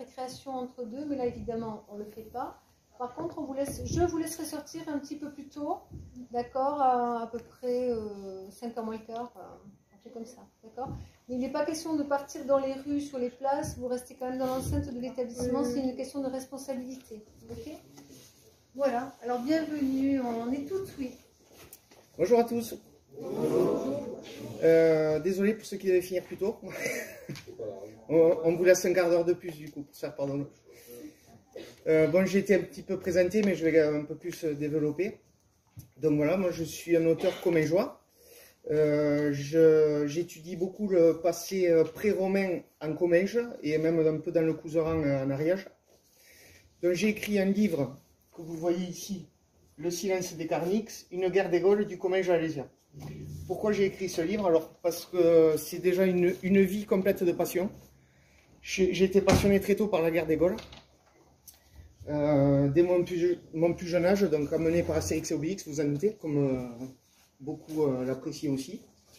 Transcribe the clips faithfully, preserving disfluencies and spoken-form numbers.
récréation entre deux, mais là évidemment on ne le fait pas. Par contre, on vous laisse, je vous laisserai sortir un petit peu plus tôt, d'accord, à, à peu près euh, cinq heures moins le quart, on fait comme ça, d'accord. Mais il n'est pas question de partir dans les rues, sur les places, vous restez quand même dans l'enceinte de l'établissement, c'est une question de responsabilité, ok. Voilà, alors bienvenue, on est toutes, oui. Bonjour à tous. Euh, désolé pour ceux qui devaient finir plus tôt. on, on vous laisse un quart d'heure de plus du coup, pour faire pardon. Euh, bon, j'ai été un petit peu présenté, mais je vais un peu plus développer. Donc voilà, moi je suis un auteur commingeois. Euh, J'étudie beaucoup le passé pré-romain en Comminges et même un peu dans le Couserans en Ariège. Donc j'ai écrit un livre que vous voyez ici, Le silence des Carnix, une guerre des Gaules du Comminges alésien. Pourquoi j'ai écrit ce livre? Alors parce que c'est déjà une, une vie complète de passion. J'ai été passionné très tôt par la guerre des Gaules. Euh, dès mon plus, mon plus jeune âge, donc amené par Astérix et Obélix, vous en doutez, comme euh, beaucoup euh, l'apprécient aussi.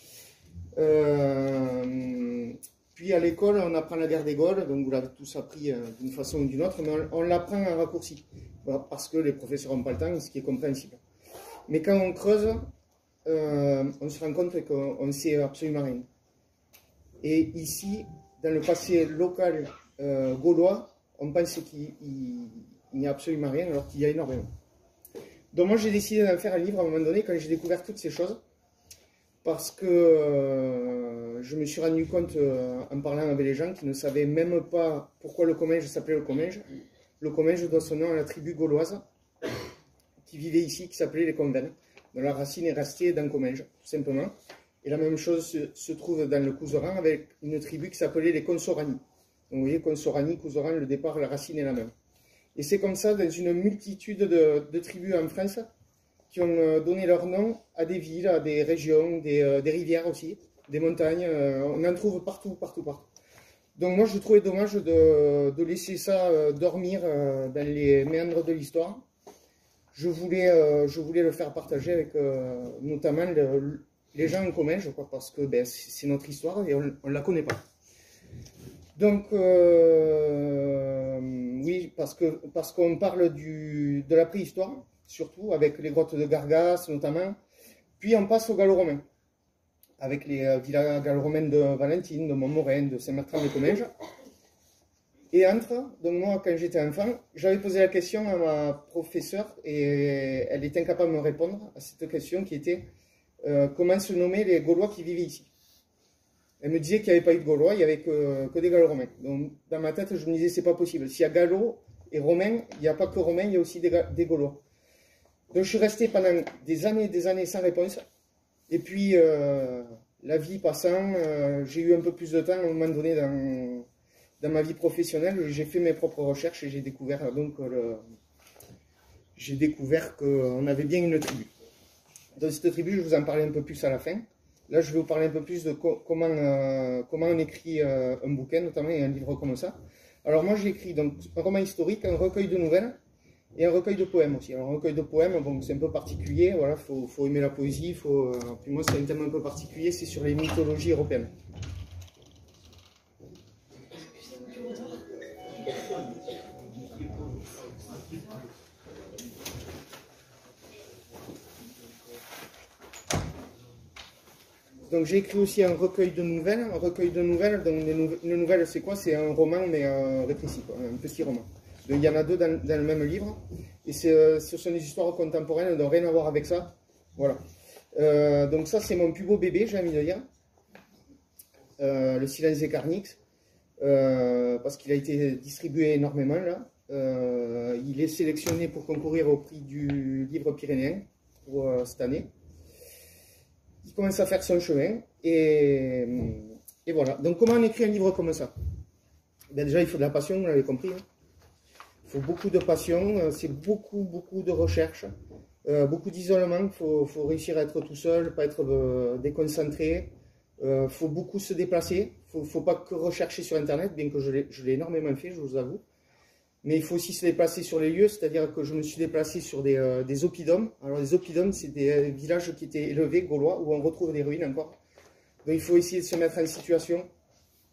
Euh, puis à l'école, on apprend la guerre des Gaules, donc vous l'avez tous appris euh, d'une façon ou d'une autre, mais on, on l'apprend en raccourci, voilà, parce que les professeurs n'ont pas le temps, ce qui est compréhensible. Mais quand on creuse, euh, on se rend compte qu'on ne sait absolument rien. Et ici, dans le passé local euh, gaulois, on pense qu'il n'y a absolument rien, alors qu'il y a énormément. Donc moi, j'ai décidé d'en faire un livre à un moment donné, quand j'ai découvert toutes ces choses, parce que euh, je me suis rendu compte, euh, en parlant avec les gens, qui ne savaient même pas pourquoi le Comminges s'appelait le Comminges. Le Comminges doit son nom à la tribu gauloise qui vivait ici, qui s'appelait les Convennes, dont la racine est restée dans Comminges, tout simplement. Et la même chose se, se trouve dans le Couserans avec une tribu qui s'appelait les Consorani. Donc vous voyez, Consorani, Couserans, le départ, la racine est la même. Et c'est comme ça, dans une multitude de, de tribus en France, qui ont donné leur nom à des villes, à des régions, des, euh, des rivières aussi, des montagnes. Euh, on en trouve partout, partout, partout. Donc moi, je trouvais dommage de, de laisser ça euh, dormir euh, dans les méandres de l'histoire. Je voulais, euh, je voulais le faire partager avec euh, notamment le, les gens en Comminges, quoi, parce que ben, c'est notre histoire et on ne la connaît pas. Donc, euh, oui, parce que parce qu'on parle du, de la préhistoire, surtout, avec les grottes de Gargas, notamment. Puis on passe aux Gallo-Romains, avec les euh, villas gallo-romaines de Valentine, de Montmorin, de Saint-Bertrand-des-Comminges. Et entre, donc moi, quand j'étais enfant, j'avais posé la question à ma professeure, et elle était incapable de me répondre à cette question qui était euh, comment se nommaient les Gaulois qui vivaient ici. Elle me disait qu'il n'y avait pas eu de Gaulois, il n'y avait que, que des Gallo-Romains. Donc dans ma tête, je me disais, c'est pas possible. S'il y a Gallo et Romain, il n'y a pas que Romain, il y a aussi des, des Gaulois. Donc je suis resté pendant des années et des années sans réponse. Et puis, euh, la vie passant, euh, j'ai eu un peu plus de temps à un moment donné dans, dans ma vie professionnelle. J'ai fait mes propres recherches et j'ai découvert donc le, j'ai découvert qu'on avait bien une tribu. Dans cette tribu, je vais vous en parler un peu plus à la fin. Là, je vais vous parler un peu plus de co comment, euh, comment on écrit euh, un bouquin, notamment, et un livre comme ça. Alors moi, j'ai écrit donc, un roman historique, un recueil de nouvelles, et un recueil de poèmes aussi. Alors un recueil de poèmes, bon, c'est un peu particulier, voilà, faut, faut aimer la poésie, faut, euh, puis moi c'est un thème un peu particulier, c'est sur les mythologies européennes. Donc j'ai écrit aussi un recueil de nouvelles, un recueil de nouvelles, donc une nouvelle c'est quoi? C'est un roman mais euh, rétréci, quoi, un petit roman. Donc il y en a deux dans, dans le même livre, et euh, ce sont des histoires contemporaines, elles n'ont rien à voir avec ça. Voilà. Euh, donc ça c'est mon plus beau bébé, j'ai envie de dire, euh, Le silence des Carnix, euh, parce qu'il a été distribué énormément là. Euh, il est sélectionné pour concourir au prix du livre pyrénéen pour euh, cette année. Il commence à faire son chemin, et, et voilà. Donc comment on écrit un livre comme ça? Ben déjà il faut de la passion, vous l'avez compris. Hein. Il faut beaucoup de passion, c'est beaucoup, beaucoup de recherche, euh, beaucoup d'isolement. Il faut, faut réussir à être tout seul, pas être euh, déconcentré. Il euh, faut beaucoup se déplacer. Il ne faut, faut pas que rechercher sur Internet, bien que je l'ai énormément fait, je vous avoue. Mais il faut aussi se déplacer sur les lieux, c'est-à-dire que je me suis déplacé sur des, euh, des oppidums. Alors les oppidums, c'est des euh, villages qui étaient élevés, gaulois, où on retrouve des ruines encore. Donc il faut essayer de se mettre en situation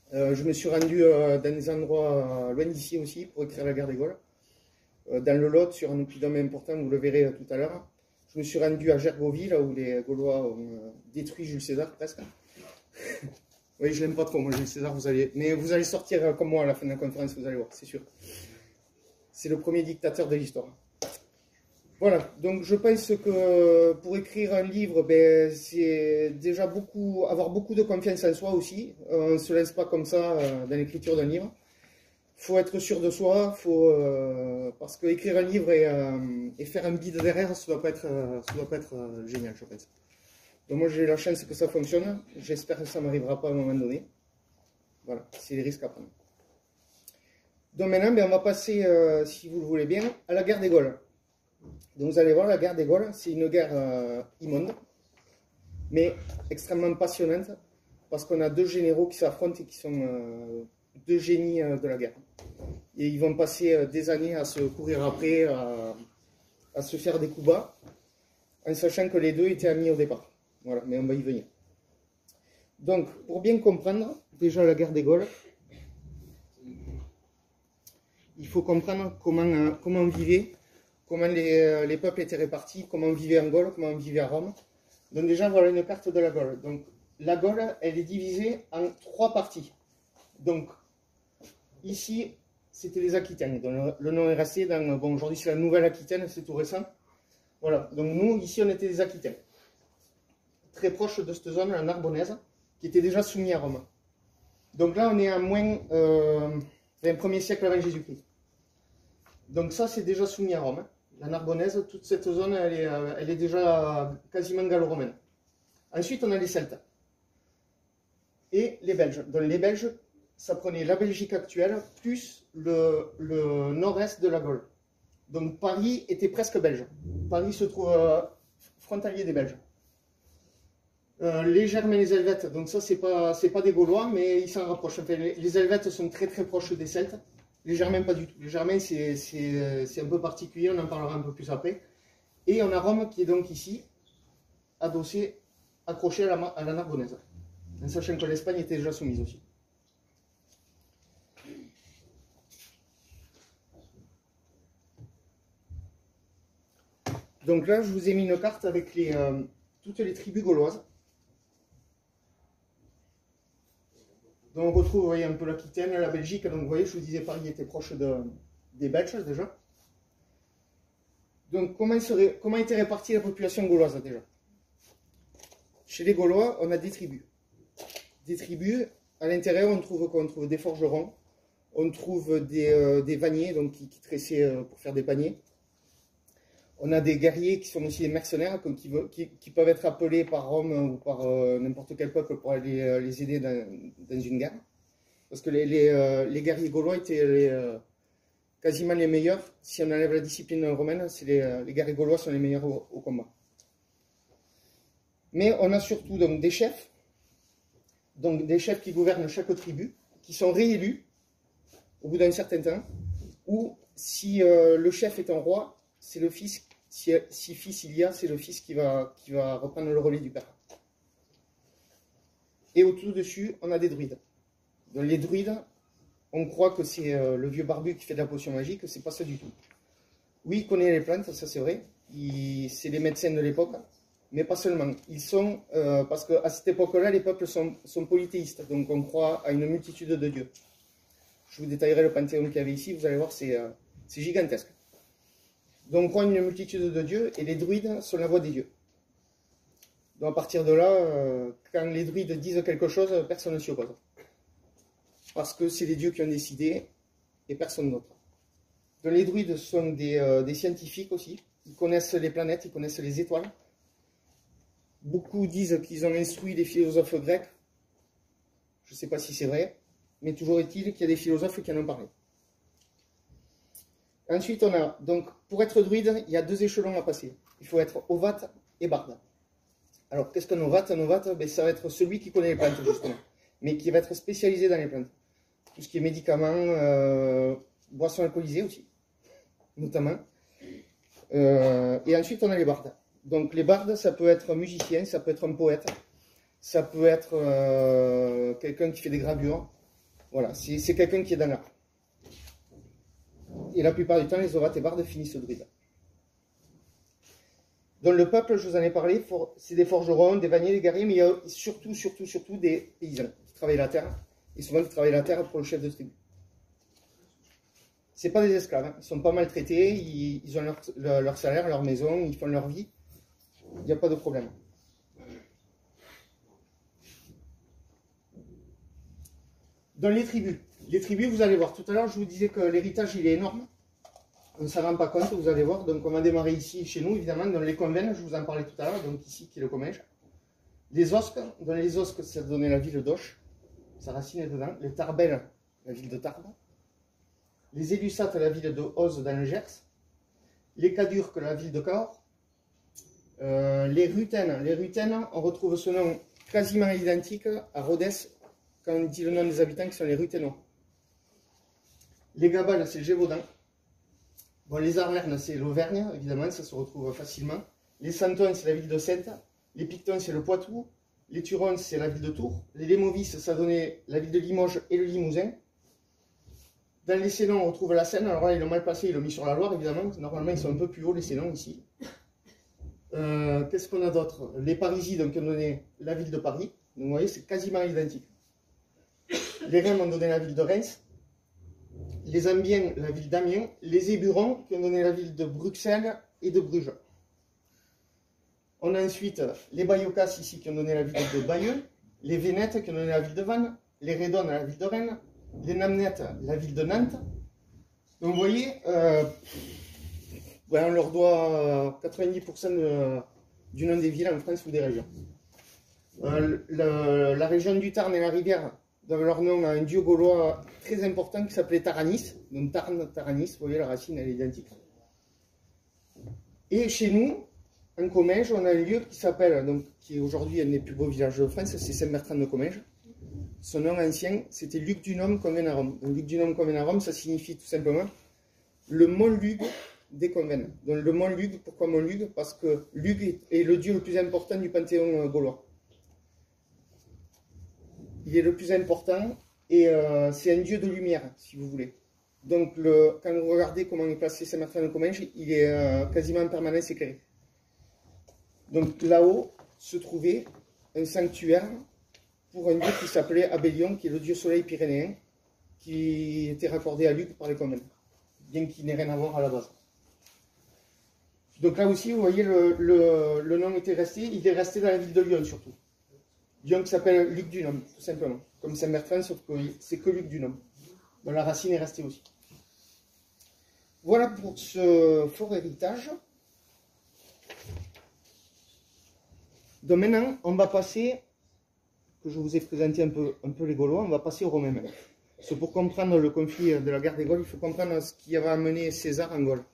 Euh, je me suis rendu euh, dans des endroits euh, loin d'ici aussi pour écrire la guerre des Gaules. Euh, dans le Lot, sur un oppidum important, vous le verrez euh, tout à l'heure. Je me suis rendu à Gergovie, là où les Gaulois ont euh, détruit Jules César presque. Oui, je l'aime pas trop, moi, Jules César, vous allez... Mais vous allez sortir euh, comme moi à la fin de la conférence, vous allez voir, c'est sûr. C'est le premier dictateur de l'histoire. Voilà, donc je pense que pour écrire un livre, ben, c'est déjà beaucoup, avoir beaucoup de confiance en soi aussi. On ne se laisse pas comme ça euh, dans l'écriture d'un livre. Il faut être sûr de soi, faut, euh, parce que écrire un livre et, euh, et faire un bide derrière, ça ne doit pas être, euh, ça doit pas être euh, génial, je pense. Donc moi j'ai la chance que ça fonctionne, j'espère que ça ne m'arrivera pas à un moment donné. Voilà, c'est les risques à prendre. Donc maintenant, ben, on va passer, euh, si vous le voulez bien, à la guerre des Gaules. Donc vous allez voir, la guerre des Gaules, c'est une guerre euh, immonde, mais extrêmement passionnante, parce qu'on a deux généraux qui s'affrontent et qui sont euh, deux génies euh, de la guerre. Et ils vont passer euh, des années à se courir après, à, à se faire des coups bas, en sachant que les deux étaient amis au départ. Voilà, mais on va y venir. Donc, pour bien comprendre, déjà la guerre des Gaules, il faut comprendre comment, euh, comment on vivait, comment les, les peuples étaient répartis, comment on vivait en Gaule, comment on vivait à Rome. Donc déjà, voilà une carte de la Gaule. Donc la Gaule, elle est divisée en trois parties. Donc ici, c'était les Aquitaines. Donc, le, le nom est resté dans... Bon, aujourd'hui, c'est la Nouvelle-Aquitaine, c'est tout récent. Voilà, donc nous, ici, on était des Aquitains. Très proche de cette zone, la Narbonnaise, qui était déjà soumise à Rome. Donc là, on est à moins euh, vingt premier siècle avant Jésus-Christ. Donc ça, c'est déjà soumis à Rome. La Narbonnaise, toute cette zone, elle est, elle est déjà quasiment gallo-romaine. Ensuite, on a les Celtes et les Belges. Donc les Belges, ça prenait la Belgique actuelle, plus le, le nord-est de la Gaule. Donc Paris était presque belge. Paris se trouve euh, frontalier des Belges. Euh, les Germains et les Helvètes, donc ça, c'est pas, c'est pas des Gaulois, mais ils s'en rapprochent. Enfin, les, les Helvètes sont très très proches des Celtes. Les Germains, pas du tout. Les Germains, c'est un peu particulier, on en parlera un peu plus après. Et on a Rome qui est donc ici, adossé, accroché à la, à la Narbonnaise. En sachant que l'Espagne était déjà soumise aussi. Donc là, je vous ai mis une carte avec les, euh, toutes les tribus gauloises. Donc on retrouve, vous voyez, un peu l'Aquitaine, la Belgique. Donc vous voyez, je vous disais, Paris était proche de, des Belges déjà. Donc comment, serait, comment était répartie la population gauloise déjà? Chez les Gaulois, on a des tribus. Des tribus, à l'intérieur, on trouve quoi? On trouve des forgerons, on trouve des, euh, des vanniers, donc qui, qui tressaient euh, pour faire des paniers. On a des guerriers qui sont aussi des mercenaires, comme qui, qui, qui peuvent être appelés par Rome ou par euh, n'importe quel peuple pour aller euh, les aider dans, dans une guerre. Parce que les, les, euh, les guerriers gaulois étaient les, euh, quasiment les meilleurs. Si on enlève la discipline romaine, les, euh, les guerriers gaulois sont les meilleurs au, au combat. Mais on a surtout donc, des chefs, donc des chefs qui gouvernent chaque tribu, qui sont réélus au bout d'un certain temps, ou si euh, le chef est un roi, c'est le fils, si, si fils il y a, c'est le fils qui va, qui va reprendre le relais du père. Et au-dessus, on a des druides. Donc les druides, on croit que c'est euh, le vieux barbu qui fait de la potion magique, c'est pas ça du tout. Oui, il connaît les plantes, ça c'est vrai, c'est les médecins de l'époque, mais pas seulement. Ils sont, euh, parce qu'à cette époque-là, les peuples sont, sont polythéistes, donc on croit à une multitude de dieux. Je vous détaillerai le panthéon qu'il y avait ici, vous allez voir, c'est euh, gigantesque. Donc on croit une multitude de dieux, et les druides sont la voix des dieux. Donc à partir de là, euh, quand les druides disent quelque chose, personne ne s'y oppose. Parce que c'est les dieux qui ont décidé, et personne d'autre. Donc les druides sont des, euh, des scientifiques aussi, ils connaissent les planètes, ils connaissent les étoiles. Beaucoup disent qu'ils ont instruit les philosophes grecs, je ne sais pas si c'est vrai, mais toujours est-il qu'il y a des philosophes qui en ont parlé. Ensuite, on a, donc, pour être druide, il y a deux échelons à passer. Il faut être ovate et barde. Alors, qu'est-ce qu'un ovate? Un ovate, ben, ça va être celui qui connaît les plantes, justement, mais qui va être spécialisé dans les plantes. Tout ce qui est médicaments, euh, boissons alcoolisées aussi, notamment. Euh, et ensuite, on a les bardes. Donc, les bardes, ça peut être un musicien, ça peut être un poète, ça peut être euh, quelqu'un qui fait des gravures, Voilà, c'est quelqu'un qui est dans l'art. Et la plupart du temps, les ovates et bardes finissent druides. Donc le peuple, je vous en ai parlé, c'est des forgerons, des vanniers, des guerriers, mais il y a surtout, surtout, surtout des paysans qui travaillent la terre, et souvent qui travaillent la terre pour le chef de tribu. C'est pas des esclaves, hein. Ils sont pas maltraités, ils, ils ont leur, leur, leur salaire, leur maison, ils font leur vie, il n'y a pas de problème. Dans les tribus, les tribus, vous allez voir, tout à l'heure je vous disais que l'héritage il est énorme. On ne s'en rend pas compte, vous allez voir. Donc on va démarrer ici, chez nous, évidemment, dans les convents, je vous en parlais tout à l'heure, donc ici qui est le Comminges. Les Osques, dans les Osques, ça donnait la ville d'Auch, sa racine est dedans. Les Tarbelles, la ville de Tarbes. Les Élussates, la ville de Oz dans le Gers. Les Cadurques, la ville de Cahors. Euh, les Rutaines, les Rutaines, on retrouve ce nom quasiment identique à Rhodes, quand on dit le nom des habitants qui sont les Ruthénois. Les Gabales, c'est le Gévaudan. Bon, les Arvernes, c'est l'Auvergne, évidemment, ça se retrouve facilement. Les Santons, c'est la ville de Saintes. Les Pictons, c'est le Poitou. Les Turons, c'est la ville de Tours. Les Lémovis, ça donnait la ville de Limoges et le Limousin. Dans les Sénons, on retrouve la Seine. Alors là, ils l'ont mal placé, ils l'ont mis sur la Loire, évidemment. Normalement, ils sont un peu plus hauts, les Sénons, ici. Euh, Qu'est-ce qu'on a d'autre? Les Parisis, donc, ont donné la ville de Paris. Donc, vous voyez, c'est quasiment identique. Les Rèmes ont donné la ville de Reims. Les Ambiens, la ville d'Amiens, les Éburons, qui ont donné la ville de Bruxelles et de Bruges. On a ensuite les Baïocas, ici, qui ont donné la ville de Bayeux, les Vénètes, qui ont donné la ville de Vannes, les Rédones, la ville de Rennes, les Namnettes, la ville de Nantes. Donc, vous voyez, euh, ouais, on leur doit quatre-vingt-dix pour cent de, du nom des villes en France ou des régions. Euh, le, la région du Tarn et la Rivière donnent leur nom à un dieu gaulois très important qui s'appelait Taranis. Donc Tarn, Taranis, vous voyez, la racine, elle est identique. Et chez nous, en Comminges, on a un lieu qui s'appelle, donc qui est aujourd'hui un des plus beaux villages de France, c'est Saint-Bertrand de Comminges. Son nom ancien, c'était Lugdunum Convenarum. Donc Lugdunum Convenarum, ça signifie tout simplement le mont Lug des Convennes. Donc le mont Lug, pourquoi mont Lug? Parce que Lug est le dieu le plus important du panthéon gaulois. Il est le plus important et euh, c'est un dieu de lumière, si vous voulez. Donc, le, quand vous regardez comment est placé Saint-Bertrand de Comminges, il est euh, quasiment en permanence éclairé. Donc, là-haut se trouvait un sanctuaire pour un dieu qui s'appelait Abélion, qui est le dieu soleil pyrénéen, qui était raccordé à Lug par les Convennes, bien qu'il n'ait rien à voir à la base. Donc là aussi, vous voyez, le, le, le nom était resté, il est resté dans la ville de Lyon surtout. Lyon qui s'appelle Lugdunum, tout simplement. Comme Saint-Bertrand, sauf que c'est que Lugdunum. Donc la racine est restée aussi. Voilà pour ce fort héritage. Donc maintenant, on va passer, que je vous ai présenté un peu, un peu les Gaulois, on va passer aux Romains maintenant. C'est pour comprendre le conflit de la guerre des Gaules, il faut comprendre ce qui avait amené César en Gaule.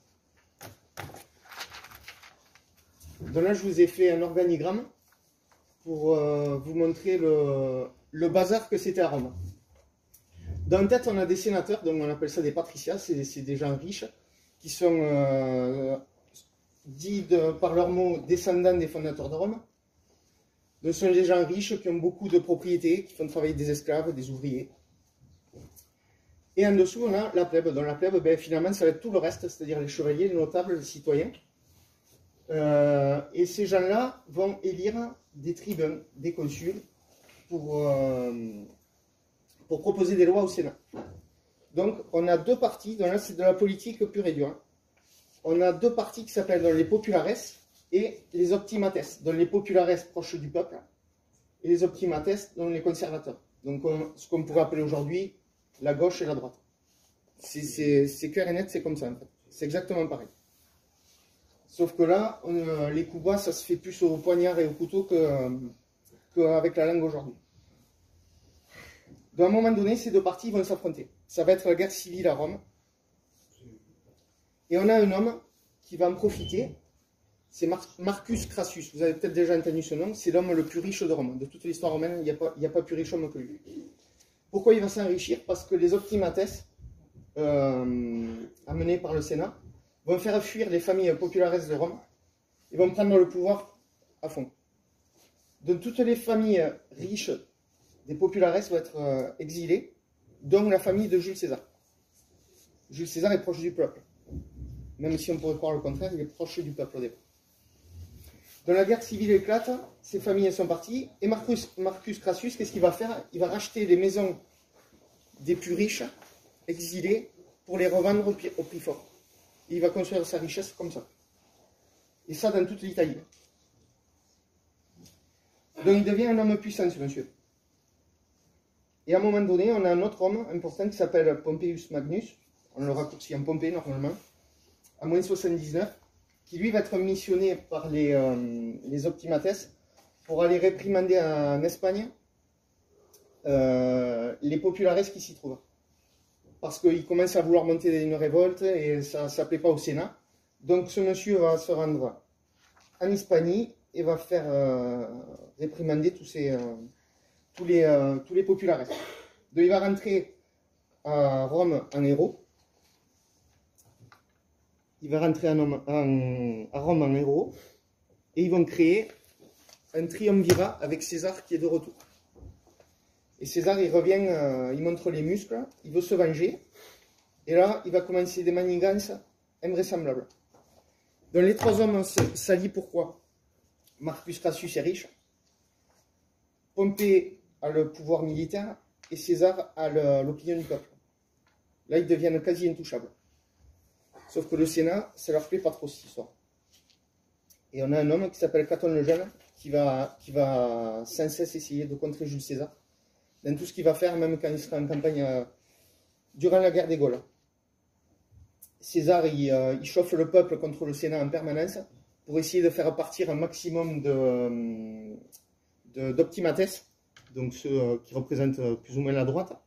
Donc là, je vous ai fait un organigramme pour euh, vous montrer le, le bazar que c'était à Rome. Dans la tête, on a des sénateurs, donc on appelle ça des patricias, c'est des gens riches, qui sont euh, dits de, par leurs mots descendants des fondateurs de Rome. Donc, ce sont des gens riches qui ont beaucoup de propriétés, qui font travailler des esclaves, des ouvriers. Et en dessous, on a la plèbe. Dans la plèbe, ben, finalement, ça va être tout le reste, c'est-à-dire les chevaliers, les notables, les citoyens. Euh, et ces gens-là vont élire des tribuns, des consuls, pour, euh, pour proposer des lois au Sénat. Donc, on a deux partis, donc là c'est de la politique pure et dure. On a deux partis qui s'appellent les populares et les optimates. Donc les populares proches du peuple et les optimates, donc les conservateurs. Donc on, ce qu'on pourrait appeler aujourd'hui la gauche et la droite. C'est clair et net, c'est comme ça en fait. C'est exactement pareil. Sauf que là, on, les coups bas, ça se fait plus au poignard et au couteau qu'avec que la langue aujourd'hui. Donc à un moment donné, ces deux partis vont s'affronter. Ça va être la guerre civile à Rome. Et on a un homme qui va en profiter. C'est Mar Marcus Crassus. Vous avez peut-être déjà entendu ce nom. C'est l'homme le plus riche de Rome. De toute l'histoire romaine, il n'y a, a pas plus riche homme que lui. Pourquoi il va s'enrichir? Parce que les optimates, euh, amenés par le Sénat, vont faire fuir les familles populares de Rome et vont prendre le pouvoir à fond. Donc toutes les familles riches des populares vont être euh, exilées dont la famille de Jules César. Jules César est proche du peuple. Même si on pourrait croire le contraire, il est proche du peuple au départ. Dans la guerre civile éclate, ces familles sont parties, et Marcus, Marcus Crassus, qu'est-ce qu'il va faire? Il va racheter les maisons des plus riches, exilés, pour les revendre au prix, au prix fort. Et il va construire sa richesse comme ça. Et ça dans toute l'Italie. Donc il devient un homme puissant, ce monsieur. Et à un moment donné, on a un autre homme important qui s'appelle Pompeius Magnus, on le raccourcit en Pompée normalement, à moins soixante-dix-neuf, qui lui va être missionné par les, euh, les optimates pour aller réprimander en Espagne euh, les populares qui s'y trouvent. Parce qu'il commence à vouloir monter une révolte et ça ne plaît pas au Sénat. Donc ce monsieur va se rendre en Hispanie et va faire euh, réprimander tous, ces, euh, tous, les, euh, tous les populares. Donc il va rentrer à Rome en héros. Il va rentrer en, en, à Rome en héros. Et ils vont créer un triumvirat avec César qui est de retour. Et César, il revient, euh, il montre les muscles, il veut se venger. Et là, il va commencer des manigances invraisemblables. Donc les trois hommes s'allient pourquoi? Marcus Crassus est riche, Pompée a le pouvoir militaire et César a l'opinion du peuple. Là, ils deviennent quasi intouchables. Sauf que le Sénat, ça leur plaît pas trop cette histoire. Et on a un homme qui s'appelle Caton le Jeune qui va, qui va sans cesse essayer de contrer Jules César dans tout ce qu'il va faire, même quand il sera en campagne euh, durant la guerre des Gaules. César, il, euh, il chauffe le peuple contre le Sénat en permanence pour essayer de faire partir un maximum d'optimates, de, donc ceux euh, qui représentent euh, plus ou moins la droite.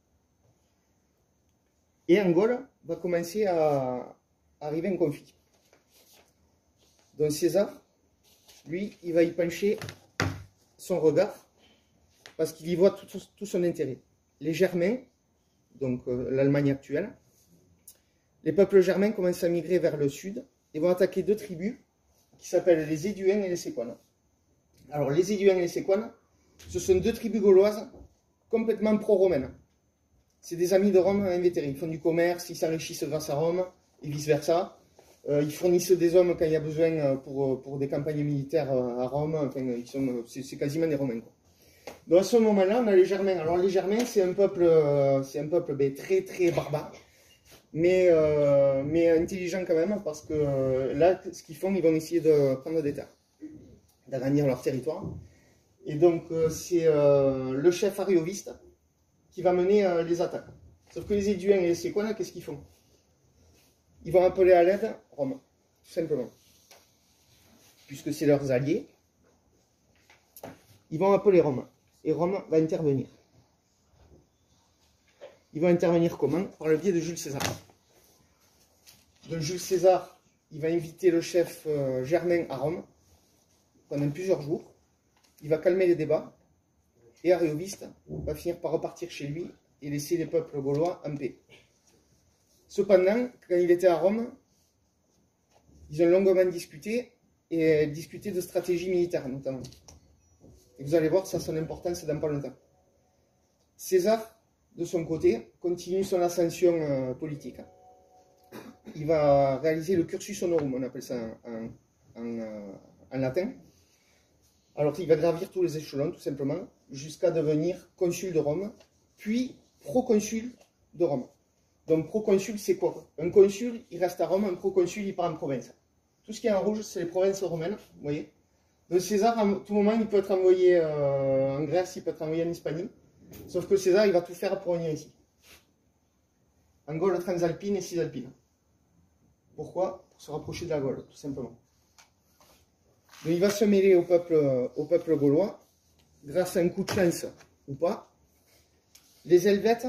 Et en Gaule va commencer à, à arriver un conflit. Donc César, lui, il va y pencher son regard parce qu'il y voit tout, tout son intérêt. Les Germains, donc euh, l'Allemagne actuelle, les peuples germains commencent à migrer vers le sud et vont attaquer deux tribus qui s'appellent les Éduins et les Séquanes. Alors les Éduins et les Séquanes, ce sont deux tribus gauloises complètement pro-romaines. C'est des amis de Rome invétérés. Ils font du commerce, ils s'enrichissent grâce à Rome et vice-versa. Euh, ils fournissent des hommes quand il y a besoin pour, pour des campagnes militaires à Rome. Enfin, c'est quasiment des Romains, quoi. Donc à ce moment-là, on a les Germains. Alors les Germains, c'est un peuple, c'est un peuple ben, très très barbare. Mais, euh, mais intelligent quand même, parce que euh, là, ce qu'ils font, ils vont essayer de prendre des terres, d'agrandir leur territoire. Et donc, euh, c'est euh, le chef arioviste qui va mener euh, les attaques. Sauf que les Éduins et les Séquanes, qu'est-ce qu'ils font? Ils vont appeler à l'aide Rome, tout simplement. Puisque c'est leurs alliés, ils vont appeler Rome. Et Rome va intervenir. Ils vont intervenir comment? Par le biais de Jules César. Donc Jules César, il va inviter le chef euh, germain à Rome pendant plusieurs jours. Il va calmer les débats. Et Arioviste va finir par repartir chez lui et laisser les peuples gaulois en paix. Cependant, quand il était à Rome, ils ont longuement discuté, et discuté de stratégie militaire notamment. Et vous allez voir, ça a son importance dans pas longtemps. César, de son côté, continue son ascension euh, politique. Il va réaliser le cursus honorum, on appelle ça en, en, en, en latin. Alors il va gravir tous les échelons, tout simplement, jusqu'à devenir consul de Rome, puis proconsul de Rome. Donc proconsul, c'est quoi? Un consul, il reste à Rome, un proconsul, il part en province. Tout ce qui est en rouge, c'est les provinces romaines, vous voyez. Donc César, à tout moment, il peut être envoyé euh, en Grèce, il peut être envoyé en Hispanie. Sauf que César, il va tout faire pour venir ici. En Gaule transalpine et cisalpine. Pourquoi? Pour se rapprocher de la Gaule, tout simplement. Donc il va se mêler au peuple, au peuple gaulois, grâce à un coup de chance ou pas. Les Helvètes,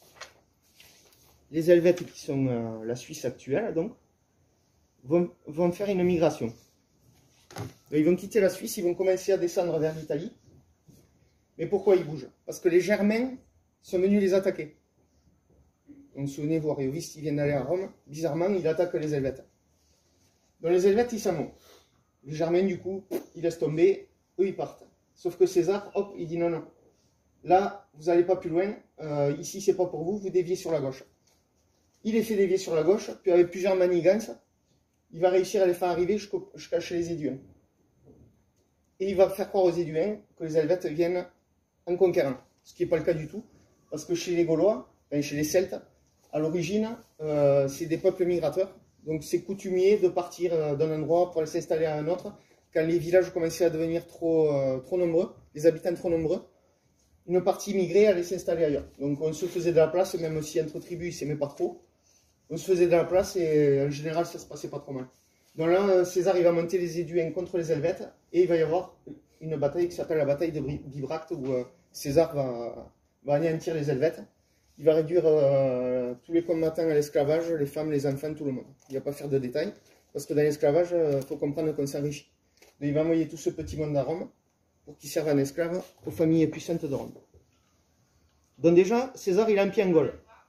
les Helvètes qui sont euh, la Suisse actuelle, donc, vont, vont faire une migration. Donc, ils vont quitter la Suisse, ils vont commencer à descendre vers l'Italie. Mais pourquoi ils bougent? Parce que les Germains sont venus les attaquer. Donc souvenez-vous, Arioviste, il vient d'aller à Rome. Bizarrement, il attaque les Helvètes. Donc les Helvètes, ils s'en vont. Les Germains, du coup, ils laissent tomber. Eux, ils partent. Sauf que César, hop, il dit non, non. Là, vous n'allez pas plus loin. Euh, ici, c'est pas pour vous. Vous déviez sur la gauche. Il les fait dévier sur la gauche. Puis avec plusieurs manigances, il va réussir à les faire arriver jusqu'à chez les Éduins. Et il va faire croire aux Éduins que les Helvètes viennent en conquérant. Ce qui n'est pas le cas du tout. Parce que chez les Gaulois, enfin chez les Celtes, à l'origine, euh, c'est des peuples migrateurs. Donc c'est coutumier de partir euh, d'un endroit pour aller s'installer à un autre. Quand les villages commençaient à devenir trop, euh, trop nombreux, les habitants trop nombreux, une partie migrée allait s'installer ailleurs. Donc on se faisait de la place, même si entre tribus ils ne s'aimaient pas trop. On se faisait de la place et en général ça se passait pas trop mal. Donc là, César il va monter les Éduins contre les Helvètes et il va y avoir une bataille qui s'appelle la bataille de Bibracte où euh, César va, va anéantir les Helvètes. Il va réduire euh, tous les combattants à l'esclavage, les femmes, les enfants, tout le monde. Il ne va pas faire de détails parce que dans l'esclavage, il euh, faut comprendre qu'on s'enrichit. Donc il va envoyer tout ce petit monde à Rome pour qu'il serve en esclave aux familles puissantes de Rome. Donc déjà, César il a un pied en Gaule.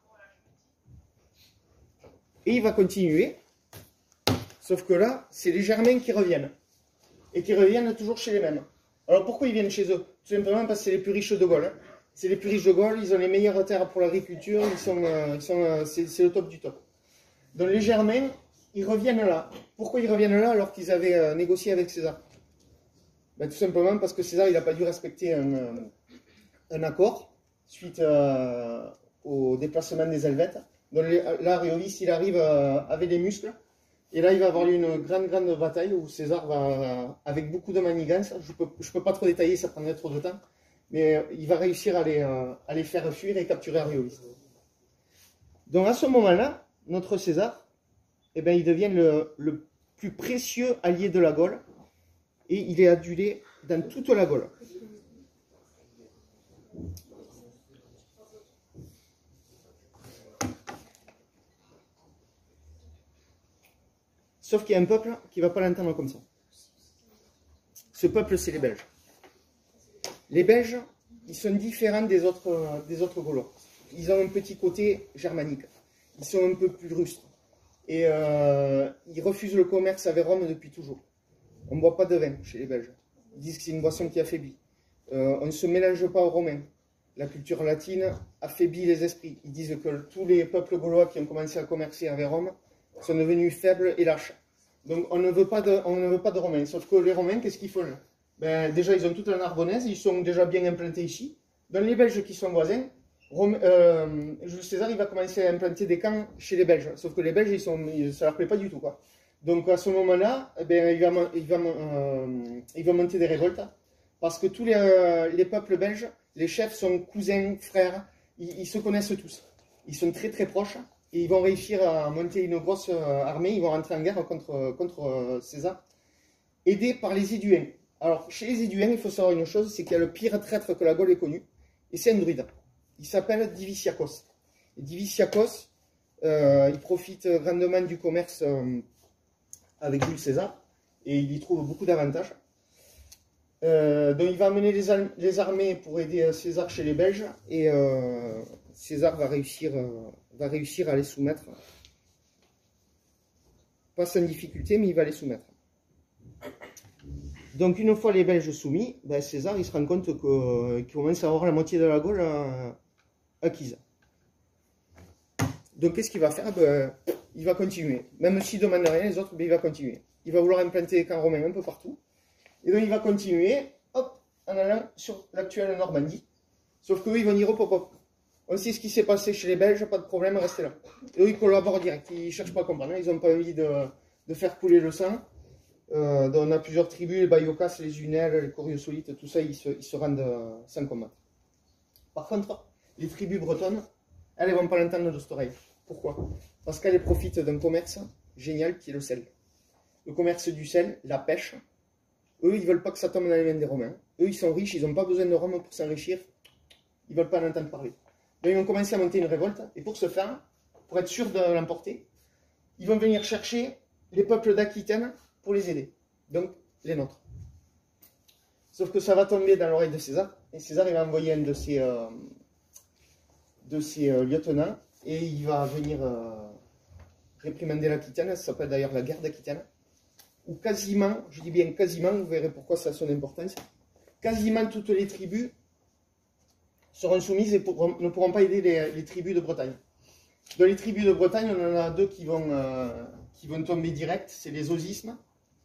Et il va continuer. Sauf que là, c'est les Germains qui reviennent. Et qui reviennent toujours chez les mêmes. Alors pourquoi ils viennent chez eux? Tout simplement parce que c'est les plus riches de Gaule. Hein. C'est les plus riches de Gaule, ils ont les meilleures terres pour l'agriculture, ils sont, euh, ils sont, euh, c'est le top du top. Donc les Germains, ils reviennent là. Pourquoi ils reviennent là alors qu'ils avaient euh, négocié avec César? Ben, tout simplement parce que César, il n'a pas dû respecter un, euh, un accord suite euh, au déplacement des Helvètes. Donc là, Réovis, il arrive euh, avec des muscles. Et là, il va y avoir une grande, grande bataille où César va, avec beaucoup de manigances, je ne peux, je peux pas trop détailler, ça prendrait trop de temps, mais il va réussir à les, à les faire fuir et capturer Ariovis. Donc à ce moment-là, notre César, eh ben, il devient le, le plus précieux allié de la Gaule et il est adulé dans toute la Gaule. Sauf qu'il y a un peuple qui ne va pas l'entendre comme ça. Ce peuple, c'est les Belges. Les Belges, ils sont différents des autres, des autres Gaulois. Ils ont un petit côté germanique. Ils sont un peu plus rustres. Et euh, ils refusent le commerce avec Rome depuis toujours. On ne boit pas de vin chez les Belges. Ils disent que c'est une boisson qui affaiblit. Euh, on ne se mélange pas aux Romains. La culture latine affaiblit les esprits. Ils disent que tous les peuples gaulois qui ont commencé à commercer avec Rome sont devenus faibles et lâches. Donc on ne veut pas de, on ne veut pas de Romains. Sauf que les Romains, qu'est-ce qu'ils font là? Ben, déjà, ils ont toute la Narbonnaise, ils sont déjà bien implantés ici. Dans les Belges qui sont voisins, Rome, euh, Jules César il va commencer à implanter des camps chez les Belges. Sauf que les Belges, ils sont, ça leur plaît pas du tout, quoi. Donc à ce moment-là, eh ben, il, va, il, va, euh, il va monter des révoltes. Parce que tous les, euh, les peuples belges, les chefs sont cousins, frères, ils, ils se connaissent tous. Ils sont très très proches. Et ils vont réussir à monter une grosse armée, ils vont rentrer en guerre contre, contre César, aidés par les Éduins. Alors, chez les Éduins, il faut savoir une chose, c'est qu'il y a le pire traître que la Gaule ait connu, et c'est un druide. Il s'appelle Diviciacos. Et Diviciacos, euh, il profite grandement du commerce euh, avec Jules César, et il y trouve beaucoup d'avantages. Euh, donc il va amener les, les armées pour aider César chez les Belges, et euh, César va réussir... Euh, va réussir à les soumettre, pas sans difficulté, mais il va les soumettre. Donc une fois les Belges soumis, ben César il se rend compte qu'il euh, qu commence à avoir la moitié de la Gaule euh, acquise. Donc qu'est-ce qu'il va faire? Ben, il va continuer. Même s'il ne demande rien les autres, ben, il va continuer. Il va vouloir implanter des camps romains un peu partout. Et donc il va continuer, hop, en allant sur l'actuelle Normandie. Sauf qu'eux, ils vont dire hop, hop, hop. On sait ce qui s'est passé chez les Belges, pas de problème, restez là. Et eux, ils collaborent direct, ils ne cherchent pas à comprendre, ils n'ont pas envie de, de faire couler le sang. Euh, on a plusieurs tribus, les Bayokas, les Unelles, les Coriosolites, tout ça, ils se, ils se rendent euh, sans combat. Par contre, les tribus bretonnes, elles ne vont pas l'entendre de cette oreille. Pourquoi? Parce qu'elles profitent d'un commerce génial qui est le sel. Le commerce du sel, la pêche, eux, ils ne veulent pas que ça tombe dans les mains des Romains. Eux, ils sont riches, ils n'ont pas besoin de Rome pour s'enrichir, ils ne veulent pas en entendre parler. Donc, ils vont commencer à monter une révolte, et pour ce faire, pour être sûr de l'emporter, ils vont venir chercher les peuples d'Aquitaine pour les aider, donc les nôtres. Sauf que ça va tomber dans l'oreille de César, et César il va envoyer un de ses, euh, de ses euh, lieutenants, et il va venir euh, réprimander l'Aquitaine, ça s'appelle d'ailleurs la guerre d'Aquitaine, où quasiment, je dis bien quasiment, vous verrez pourquoi ça a son importance, quasiment toutes les tribus seront soumises et pour, ne pourront pas aider les, les tribus de Bretagne. Dans les tribus de Bretagne, on en a deux qui vont, euh, qui vont tomber direct, c'est les osismes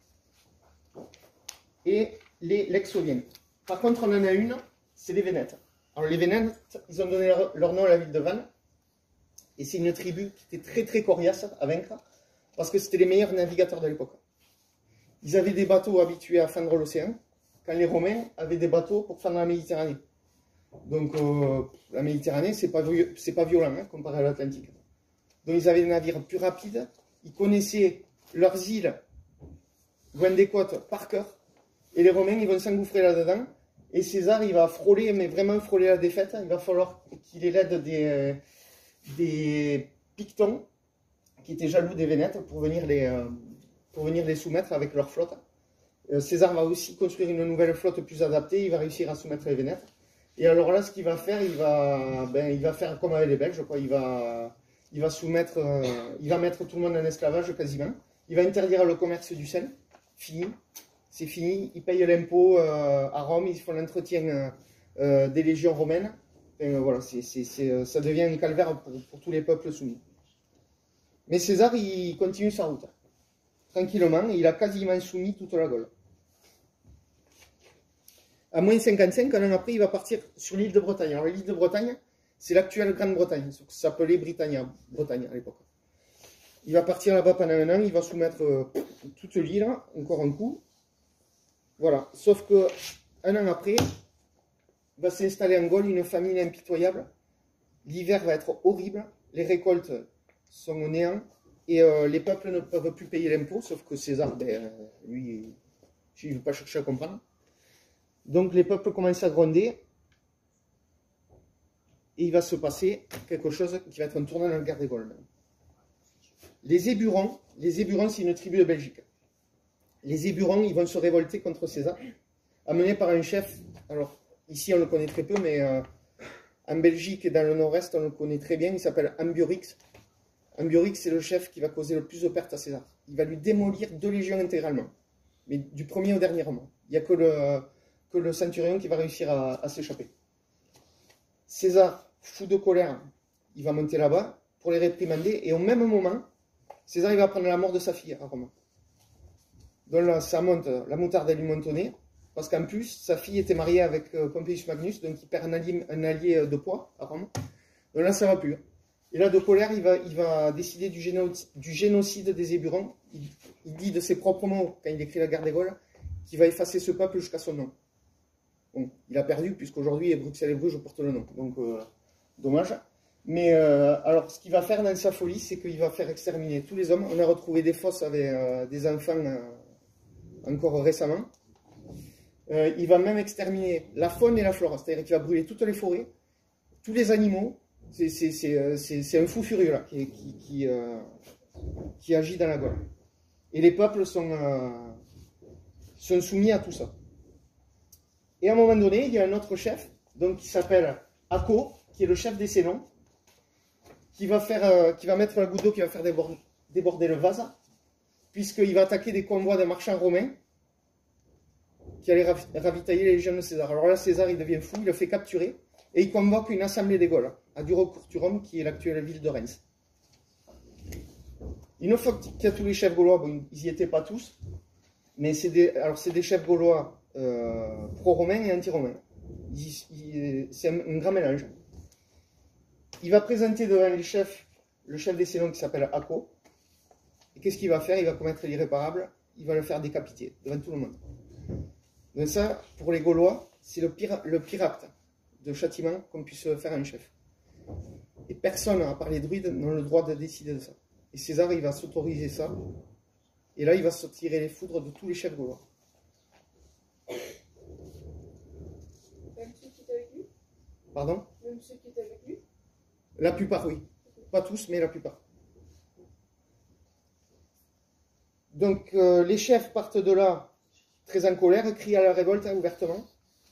et les lexoviens. Par contre, on en a une, c'est les Vénètes. Alors les Vénètes, ils ont donné leur, leur nom à la ville de Vannes, et c'est une tribu qui était très très coriace à vaincre, parce que c'était les meilleurs navigateurs de l'époque. Ils avaient des bateaux habitués à fendre l'océan, quand les Romains avaient des bateaux pour fendre la Méditerranée. Donc euh, la Méditerranée, c'est pas, c'est pas violent hein, comparé à l'Atlantique. Donc ils avaient des navires plus rapides, ils connaissaient leurs îles, loin des côtes, par cœur, et les Romains, ils vont s'engouffrer là-dedans, et César, il va frôler, mais vraiment frôler la défaite, il va falloir qu'il ait l'aide des, euh, des Pictons, qui étaient jaloux des Vénètes, pour venir les, euh, pour venir les soumettre avec leur flotte. Euh, César va aussi construire une nouvelle flotte plus adaptée, il va réussir à soumettre les Vénètes. Et alors là, ce qu'il va faire, il va, ben, il va faire comme avec les Belges, quoi. Il va, il va soumettre, euh, il va mettre tout le monde en esclavage quasiment. Il va interdire le commerce du sel, fini. C'est fini, ils payent l'impôt euh, à Rome, ils font l'entretien euh, euh, des légions romaines. Et, euh, voilà, c'est, c'est, c'est, ça devient un calvaire pour, pour tous les peuples soumis. Mais César, il continue sa route. Tranquillement, il a quasiment soumis toute la Gaule. À moins cinquante-cinq, un an après, il va partir sur l'île de Bretagne. Alors l'île de Bretagne, c'est l'actuelle Grande-Bretagne, ça s'appelait Britannia, Bretagne à l'époque. Il va partir là-bas pendant un an, il va soumettre euh, toute l'île, encore un coup. Voilà, sauf que un an après, va s'installer en Gaule une famine impitoyable. L'hiver va être horrible, les récoltes sont au néant, et euh, les peuples ne peuvent plus payer l'impôt, sauf que César, ben, lui, il ne veut pas chercher à comprendre. Donc les peuples commencent à gronder, et il va se passer quelque chose qui va être un tournant dans la guerre des Gaules. Les Éburons, les Éburons, c'est une tribu de Belgique. Les Éburons, ils vont se révolter contre César, amenés par un chef. Alors, ici, on le connaît très peu, mais euh, en Belgique et dans le nord-est, on le connaît très bien. Il s'appelle Ambiorix. Ambiorix, c'est le chef qui va causer le plus de pertes à César. Il va lui démolir deux légions intégralement, mais du premier au dernier moment. Il n'y a que le, que le centurion qui va réussir à, à s'échapper. César, fou de colère, il va monter là-bas pour les réprimander, et au même moment, César il va prendre la mort de sa fille à Rome. Donc là, ça monte, la moutarde elle lui monte au nez, parce qu'en plus, sa fille était mariée avec euh, Pompeius Magnus, donc il perd un allié, un allié de poids à Rome. Donc là, ça va plus. Et là, de colère, il va, il va décider du, géno, du génocide des Éburons. Il, il dit de ses propres mots, quand il écrit la guerre des Gaules, qu'il va effacer ce peuple jusqu'à son nom. Bon, il a perdu, puisqu'aujourd'hui, Bruxelles et Bruges portent le nom. Donc, euh, dommage. Mais euh, alors, ce qu'il va faire dans sa folie, c'est qu'il va faire exterminer tous les hommes. On a retrouvé des fosses avec euh, des enfants euh, encore récemment. Euh, il va même exterminer la faune et la flore. C'est-à-dire qu'il va brûler toutes les forêts, tous les animaux. C'est un fou furieux là, qui, qui, qui, euh, qui agit dans la Gaule. Et les peuples sont, euh, sont soumis à tout ça. Et à un moment donné, il y a un autre chef, donc qui s'appelle Acco, qui est le chef des Sénons, qui va, faire, euh, qui va mettre la goutte d'eau qui va faire déborder, déborder le vase, puisqu'il va attaquer des convois de marchands romains qui allaient ravitailler les légions de César. Alors là, César, il devient fou, il le fait capturer, et il convoque une assemblée des Gaules à Durocorturum, qui est l'actuelle ville de Reims. Une fois qu'il y a tous les chefs gaulois, bon, ils n'y étaient pas tous, mais c'est des, alors c'est des chefs gaulois euh, pro-romains et anti-romains. C'est un, un grand mélange. Il va présenter devant les chefs le chef des Sénons qui s'appelle Acco. Et qu'est-ce qu'il va faire? Il va commettre l'irréparable, il va le faire décapiter devant tout le monde. Donc ça, pour les Gaulois, c'est le pire, le pire acte de châtiment qu'on puisse faire à un chef. Et personne, à part les druides, n'a le droit de décider de ça. Et César, il va s'autoriser ça. Et là, il va se tirer les foudres de tous les chefs gaulois. Même ceux qui étaient avec lui? Pardon? Même ceux qui étaient avec lui? La plupart, oui. Pas tous, mais la plupart. Donc, euh, les chefs partent de là, très en colère, crient à la révolte hein, ouvertement.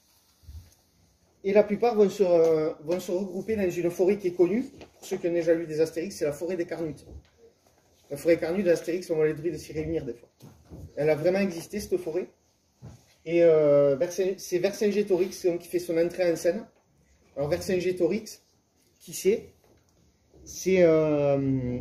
Et la plupart vont se, euh, vont se regrouper dans une forêt qui est connue. Pour ceux qui ont déjà lu des Astérix, c'est la forêt des Carnutes. La forêt Carnute d'Astérix, on voit les druides s'y réunir des fois. Elle a vraiment existé, cette forêt. Et euh, c'est Vercingétorix qui fait son entrée en scène. Alors Vercingétorix, qui c'est? C'est euh,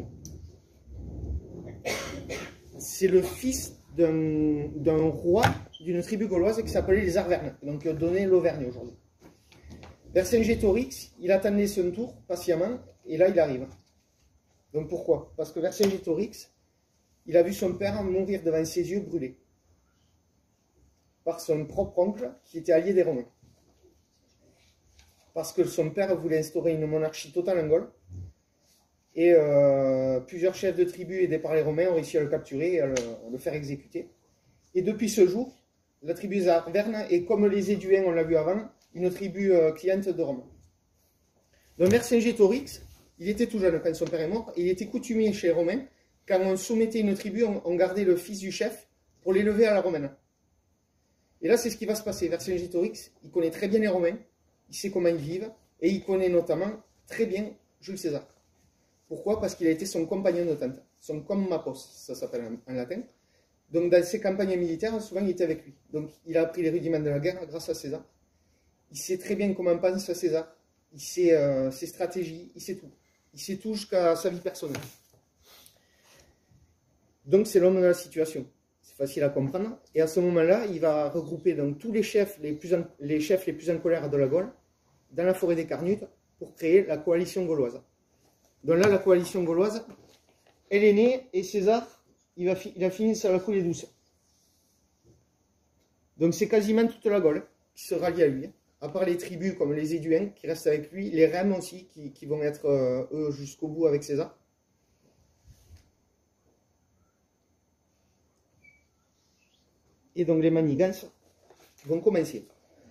c'est le fils d'un roi d'une tribu gauloise qui s'appelait les Arvernes, donc qui a donné l'Auvergne aujourd'hui. Vercingétorix, il attendait son tour patiemment, et là il arrive. Donc pourquoi? Parce que Vercingétorix, il a vu son père mourir devant ses yeux brûlé par son propre oncle qui était allié des Romains. Parce que son père voulait instaurer une monarchie totale en Gaule, et euh, plusieurs chefs de tribus aidés par les Romains ont réussi à le capturer et à le, à le faire exécuter. Et depuis ce jour, la tribu des Arvernes est, comme les Éduins, on l'a vu avant, une tribu euh, cliente de Rome. Donc Vercingétorix, il était tout jeune quand son père est mort, et il était coutumier chez les Romains, quand on soumettait une tribu, on, on gardait le fils du chef pour l'élever à la romaine. Et là, c'est ce qui va se passer. Vercingétorix, il connaît très bien les Romains, il sait comment ils vivent, et il connaît notamment très bien Jules César. Pourquoi? Parce qu'il a été son compagnon de tente, son commapos, ça s'appelle en, en latin. Donc dans ses campagnes militaires, souvent il était avec lui. Donc il a appris les rudiments de la guerre grâce à César. Il sait très bien comment pense César, il sait euh, ses stratégies, il sait tout. Il sait tout jusqu'à sa vie personnelle. Donc c'est l'homme de la situation. C'est facile à comprendre. Et à ce moment-là, il va regrouper donc tous les chefs les plus en, les chefs les plus en colère de la Gaule dans la forêt des Carnutes pour créer la coalition gauloise. Donc là, la coalition gauloise, elle est née, et César, il, va il a fini sur la coulée douce. Donc c'est quasiment toute la Gaule qui se rallie à lui, à part les tribus comme les Éduins qui restent avec lui, les Rèmes aussi qui, qui vont être euh, eux jusqu'au bout avec César. Et donc les manigances vont commencer.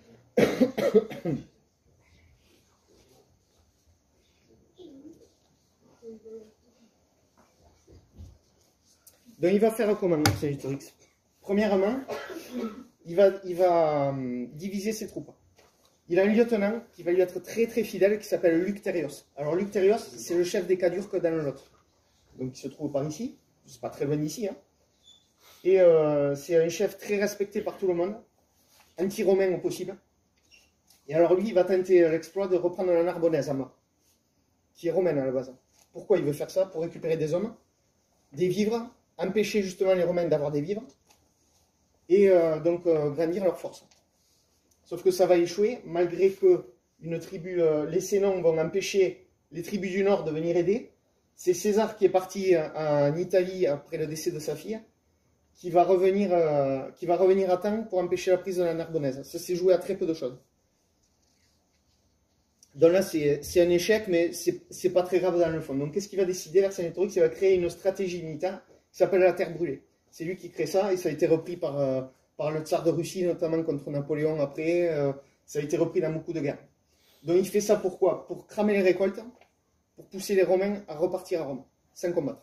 Donc il va faire comment, Vercingétorix? Premièrement, il va, il va euh, diviser ses troupes. Il a un lieutenant qui va lui être très très fidèle qui s'appelle Lucterios. Alors Lucterios, c'est le chef des Cadurques dans le Lot. Donc il se trouve par ici, c'est pas très loin d'ici. Hein. Et euh, c'est un chef très respecté par tout le monde, anti-romain au possible. Et alors lui, il va tenter l'exploit de reprendre la Narbonnaise à Mât, qui est romaine à la base. Pourquoi il veut faire ça? Pour récupérer des hommes, des vivres, empêcher justement les Romains d'avoir des vivres, et euh, donc euh, grandir leur force. Sauf que ça va échouer, malgré que une tribu, euh, les Sénons vont empêcher les tribus du Nord de venir aider. C'est César qui est parti en Italie après le décès de sa fille, qui va revenir, euh, qui va revenir à temps pour empêcher la prise de la Narbonnaise. Ça s'est joué à très peu de choses. Donc là, c'est un échec, mais c'est pas très grave dans le fond. Donc qu'est-ce qu'il va décider, Vercingétorix? Il va créer une stratégie militaire qui s'appelle la terre brûlée. C'est lui qui crée ça, et ça a été repris par, euh, par le tsar de Russie, notamment contre Napoléon après. Euh, ça a été repris dans beaucoup de guerres. Donc il fait ça pourquoi? Pour cramer les récoltes, pour pousser les Romains à repartir à Rome, sans combattre.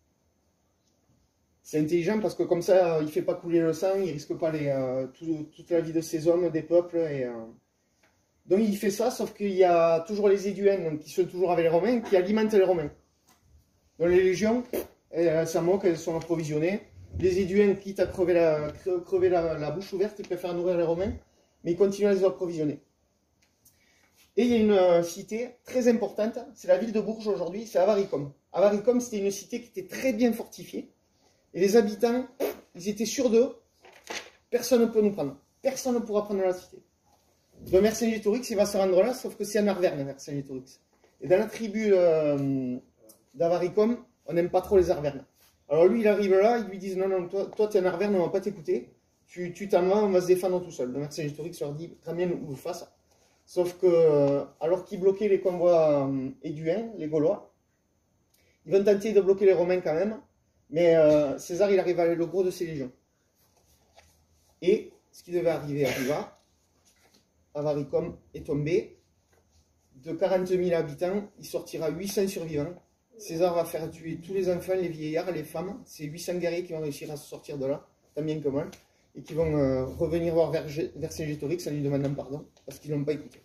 C'est intelligent parce que comme ça, il ne fait pas couler le sang, il ne risque pas les, euh, tout, toute la vie de ses hommes, des peuples. Et, euh... Donc il fait ça, sauf qu'il y a toujours les Éduins qui sont toujours avec les Romains, qui alimentent les Romains. Donc les légions, elles s'en moquent, elles sont approvisionnées. Les Éduins, quitte à crever, la, crever la, la bouche ouverte, ils préfèrent nourrir les Romains, mais ils continuent à les approvisionner. Et il y a une euh, cité très importante, c'est la ville de Bourges aujourd'hui, c'est Avaricum. Avaricum, c'était une cité qui était très bien fortifiée. Et les habitants, ils étaient sûrs d'eux, personne ne peut nous prendre. Personne ne pourra prendre la cité. Donc Vercingétorix, il va se rendre là, sauf que c'est en Arverne, Vercingétorix. Et dans la tribu euh, d'Avaricum, on n'aime pas trop les Arvernes. Alors lui, il arrive là, ils lui disent, non, non, toi, toi tu es en Arverne, on ne va pas t'écouter. Tu t'en vas, on va se défendre tout seul. Donc Vercingétorix leur dit, très bien, nous, nous fasse. Sauf que, euh, alors qu'ils bloquaient les convois euh, éduins, les Gaulois, ils vont tenter de bloquer les Romains quand même. Mais euh, César, il arrive avec le gros de ses légions. Et ce qui devait arriver arriva. Avaricum est tombé. De quarante mille habitants, il sortira huit cents survivants. César va faire tuer tous les enfants, les vieillards, les femmes. C'est huit cents guerriers qui vont réussir à sortir de là, tant bien que mal. Et qui vont euh, revenir voir Vercingétorix en lui demandant pardon, parce qu'ils ne l'ont pas écouté.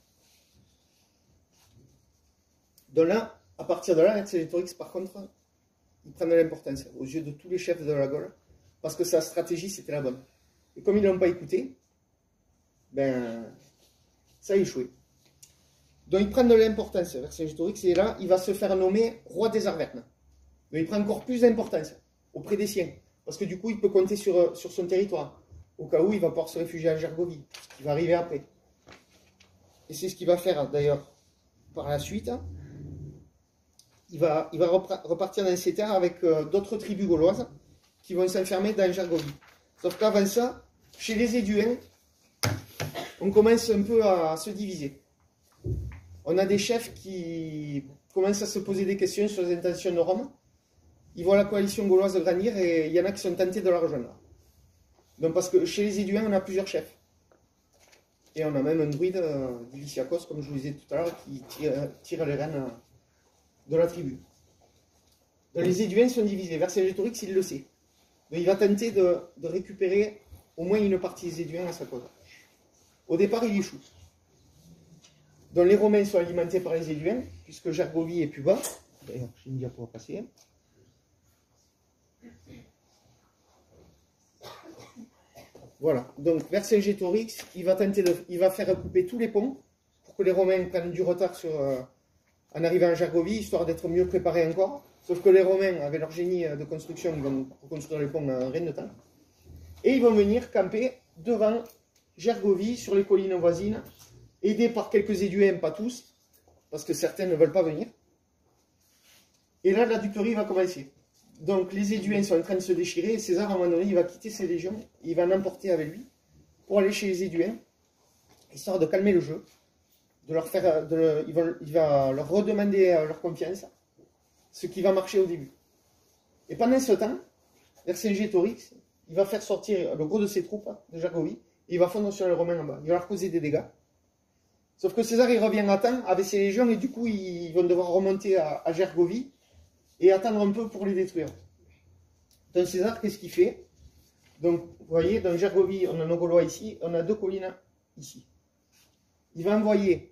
Donc là, à partir de là, Vercingétorix, par contre, il prend de l'importance aux yeux de tous les chefs de la Gaule, parce que sa stratégie, c'était la bonne. Et comme ils ne l'ont pas écouté, ben, ça a échoué. Donc il prend de l'importance, Vercingétorix, et là, il va se faire nommer roi des Arvernes. Donc il prend encore plus d'importance auprès des siens, parce que du coup, il peut compter sur, sur son territoire, au cas où il va pouvoir se réfugier à Gergovie, ce qui va arriver après. Et c'est ce qu'il va faire, d'ailleurs, par la suite. Il va, il va repartir dans ces terres avec euh, d'autres tribus gauloises qui vont s'enfermer dans Gergovie. Sauf qu'avant ça, chez les Éduins, on commence un peu à se diviser. On a des chefs qui commencent à se poser des questions sur les intentions de Rome. Ils voient la coalition gauloise grandir et il y en a qui sont tentés de la rejoindre. Donc parce que chez les Éduins, on a plusieurs chefs. Et on a même un druide, euh, Lysiakos, comme je vous disais tout à l'heure, qui tire, tire les rênes euh, de la tribu. Donc les Éduins sont divisés. Vercingétorix, il le sait. Donc il va tenter de, de récupérer au moins une partie des Éduins à sa cause. Au départ, il échoue. Donc les Romains sont alimentés par les Éduins, puisque Gergovie est plus bas. D'ailleurs, j'ai une diapo à passer. Voilà. Donc Vercingétorix, il va tenter de, il va faire couper tous les ponts pour que les Romains prennent du retard sur, euh, en arrivant à Gergovie, histoire d'être mieux préparés encore. Sauf que les Romains, avec leur génie de construction, ils vont reconstruire les ponts en rien de temps. Et ils vont venir camper devant Gergovie, sur les collines voisines, aidés par quelques Éduins, pas tous, parce que certains ne veulent pas venir. Et là, la duperie va commencer. Donc les Éduins sont en train de se déchirer, et César, à un moment donné, il va quitter ses légions, il va l'emporter avec lui, pour aller chez les Éduins, histoire de calmer le jeu, de leur faire, de, il, va, il va leur redemander leur confiance, ce qui va marcher au début. Et pendant ce temps, Vercingétorix, il va faire sortir le gros de ses troupes de Gergovie, et il va fondre sur les Romains en bas. Il va leur causer des dégâts. Sauf que César, il revient à temps avec ses légions, et du coup, ils vont devoir remonter à, à Gergovie, et attendre un peu pour les détruire. Donc César, qu'est-ce qu'il fait? Donc, vous voyez, dans Gergovie, on a nos Gaulois ici, on a deux collines ici. Il va envoyer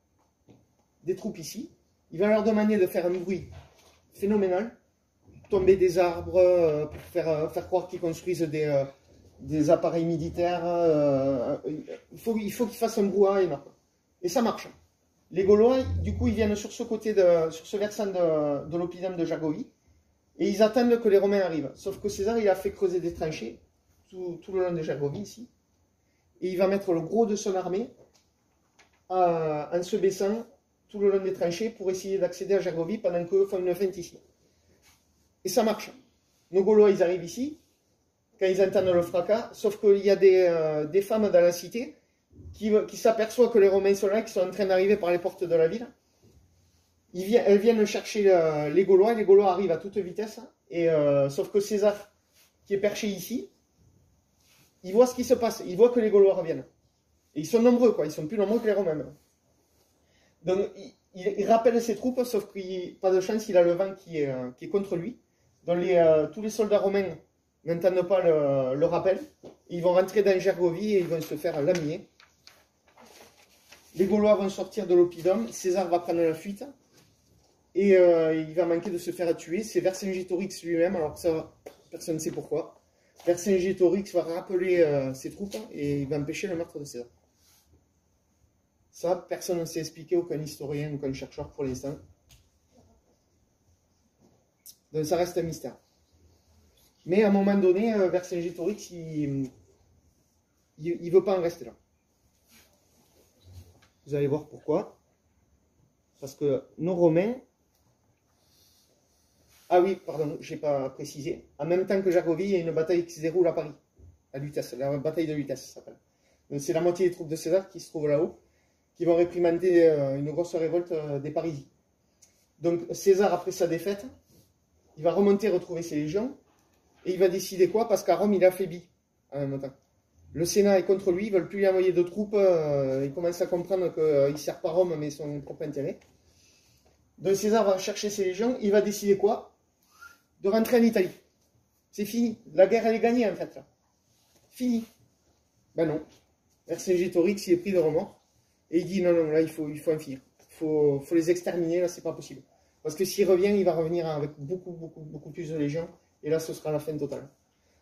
des troupes ici, il va leur demander de faire un bruit phénoménal, tomber des arbres, euh, pour faire, euh, faire croire qu'ils construisent des, euh, des appareils militaires, euh, il faut, il faut qu'ils fassent un brouhaha énorme. Et ça marche. Les Gaulois, du coup, ils viennent sur ce côté, de, sur ce versant de, de l'oppidum de Gergovie, et ils attendent que les Romains arrivent. Sauf que César, il a fait creuser des tranchées, tout, tout le long de Gergovie, ici, et il va mettre le gros de son armée à, en se baissant tout le long des tranchées pour essayer d'accéder à Gergovie pendant qu'eux font une feinte ici. Et ça marche. Nos Gaulois, ils arrivent ici, quand ils entendent le fracas, sauf qu'il y a des, euh, des femmes dans la cité qui, qui s'aperçoivent que les Romains sont là, qui sont en train d'arriver par les portes de la ville. Ils viennent, elles viennent chercher euh, les Gaulois, les Gaulois arrivent à toute vitesse, et, euh, sauf que César, qui est perché ici, il voit ce qui se passe, il voit que les Gaulois reviennent. Et ils sont nombreux, quoi, ils sont plus nombreux que les Romains. Donc il, il, il rappelle ses troupes, sauf qu'il pas de chance, il a le vent qui est, euh, qui est contre lui. Donc les, euh, tous les soldats romains n'entendent pas le, le rappel, ils vont rentrer dans Gergovie et ils vont se faire laminer. Les Gaulois vont sortir de l'oppidum, César va prendre la fuite, et euh, il va manquer de se faire tuer. C'est Vercingétorix lui-même, alors ça, personne ne sait pourquoi. Vercingétorix va rappeler euh, ses troupes et il va empêcher le meurtre de César. Ça, personne ne sait expliquer, aucun historien, aucun chercheur pour l'instant. Donc ça reste un mystère. Mais à un moment donné, euh, Vercingétorix, il ne veut pas en rester là. Vous allez voir pourquoi. Parce que nos Romains... Ah oui, pardon, je n'ai pas précisé. En même temps que Gergovie, il y a une bataille qui se déroule à Paris, à Lutèce, la bataille de Lutèce, ça s'appelle. Donc c'est la moitié des troupes de César qui se trouvent là-haut, qui vont réprimander euh, une grosse révolte euh, des Parisiens. Donc César, après sa défaite, il va remonter retrouver ses légions, et il va décider quoi? Parce qu'à Rome, il est affaibli en même temps. Le Sénat est contre lui, ils ne veulent plus lui envoyer de troupes, euh, il commence à comprendre qu'il euh, ne sert pas Rome, mais son propre intérêt. Donc César va chercher ses légions, il va décider quoi? De rentrer en Italie. C'est fini. La guerre, elle est gagnée, en fait. Là. Fini. Ben non. Vercingétorix, il est pris de remords. Et il dit, non, non, là, il faut, il faut en finir. Il faut, faut les exterminer, là, c'est pas possible. Parce que s'il revient, il va revenir avec beaucoup, beaucoup, beaucoup plus de légions. Et là, ce sera la fin totale.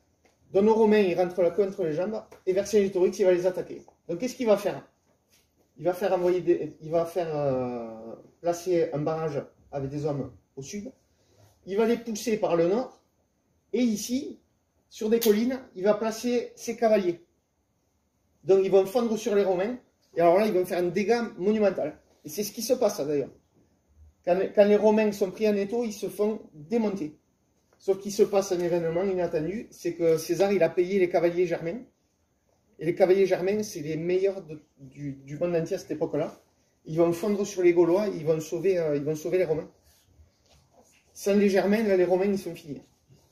Donc nos Romains, ils rentrent la queue entre les jambes. Et Vercingétorix, il va les attaquer. Donc qu'est-ce qu'il va faire? il va faire, envoyer des, il va faire euh, placer un barrage avec des hommes au sud, il va les pousser par le nord, et ici, sur des collines, il va placer ses cavaliers. Donc ils vont fondre sur les Romains, et alors là, ils vont faire un dégât monumental. Et c'est ce qui se passe d'ailleurs. Quand, quand les Romains sont pris en étau, ils se font démonter. Sauf qu'il se passe un événement inattendu, c'est que César, il a payé les cavaliers germains. Et les cavaliers germains, c'est les meilleurs de, du, du monde entier à cette époque-là. Ils vont fondre sur les Gaulois, ils vont sauver, euh, ils vont sauver les Romains. Sans les Germains, là, les Romains, ils sont finis.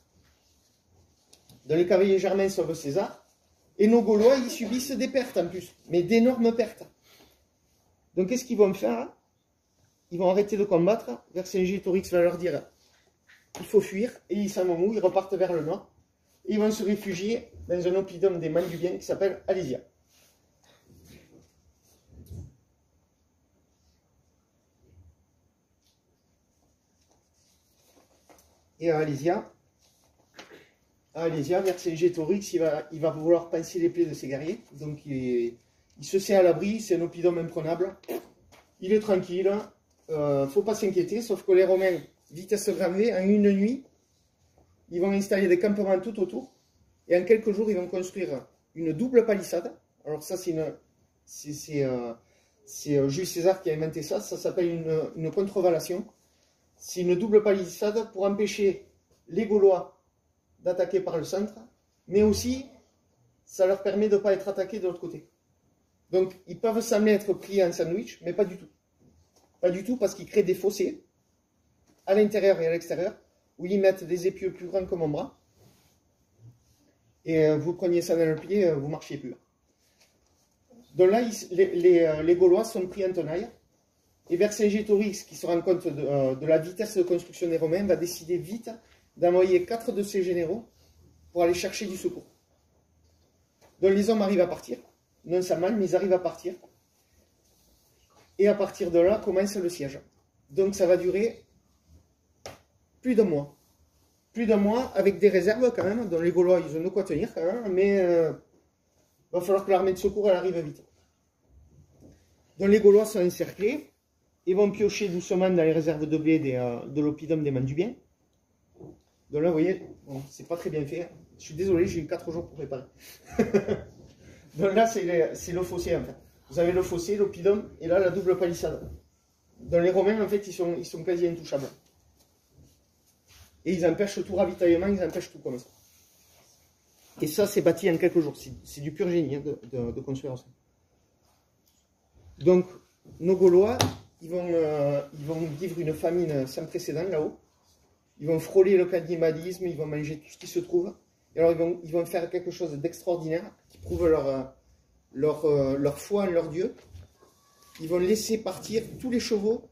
Donc les cavaliers germains sauvent César. Et nos Gaulois, ils subissent des pertes en plus, mais d'énormes pertes. Donc qu'est-ce qu'ils vont faire? Ils vont arrêter de combattre. Vercingétorix va leur dire il faut fuir, et ils s'en vont où? Ils repartent vers le nord, et ils vont se réfugier dans un oppidum des Mandubiens qui s'appelle Alésia. Et à Alésia, à Alésia, Vercingétorix, il va, il va vouloir pincer les plaies de ses guerriers, donc il, est, il se sait à l'abri, c'est un oppidum imprenable, il est tranquille, euh, faut pas s'inquiéter, sauf que les Romains, vitesse grand V, en une nuit, ils vont installer des campements tout autour, et en quelques jours, ils vont construire une double palissade. Alors ça, c'est euh, euh, Jules César qui a inventé ça, ça s'appelle une, une contrevallation. C'est une double palissade pour empêcher les Gaulois d'attaquer par le centre, mais aussi, ça leur permet de ne pas être attaqués de l'autre côté. Donc, ils peuvent sembler être pris en sandwich, mais pas du tout. Pas du tout, parce qu'ils créent des fossés, à l'intérieur et à l'extérieur, où ils mettent des épieux plus grands que mon bras, et vous preniez ça dans le pied, vous ne marchiez plus. Donc là, ils, les, les, les Gaulois sont pris en tenaille, et Vercingétorix, qui se rend compte de, de la vitesse de construction des Romains, va décider vite d'envoyer quatre de ses généraux pour aller chercher du secours. Donc les hommes arrivent à partir, non sans mal, mais ils arrivent à partir, et à partir de là commence le siège. Donc ça va durer plus d'un mois. Plus d'un mois avec des réserves quand même, dont les Gaulois ils ont de quoi tenir quand même, mais il euh, va falloir que l'armée de secours elle arrive vite. Donc les Gaulois sont encerclés, ils vont piocher doucement dans les réserves de blé des, euh, de l'oppidum des Mandubiens. Donc là vous voyez, bon, c'est pas très bien fait, je suis désolé, j'ai eu quatre jours pour préparer. Donc là c'est le fossé en fait. Vous avez le fossé, l'oppidum, et là la double palissade. Dans les Romains en fait ils sont, ils sont quasi intouchables. Et ils empêchent tout ravitaillement, ils empêchent tout comme ça. Et ça, c'est bâti en quelques jours. C'est du pur génie hein, de, de, de construire ça. Donc, nos Gaulois, ils vont, euh, ils vont vivre une famine sans précédent là-haut. Ils vont frôler le cannibalisme, ils vont manger tout ce qui se trouve. Et alors, ils vont, ils vont faire quelque chose d'extraordinaire qui prouve leur, leur, leur foi en leur Dieu. Ils vont laisser partir tous les chevaux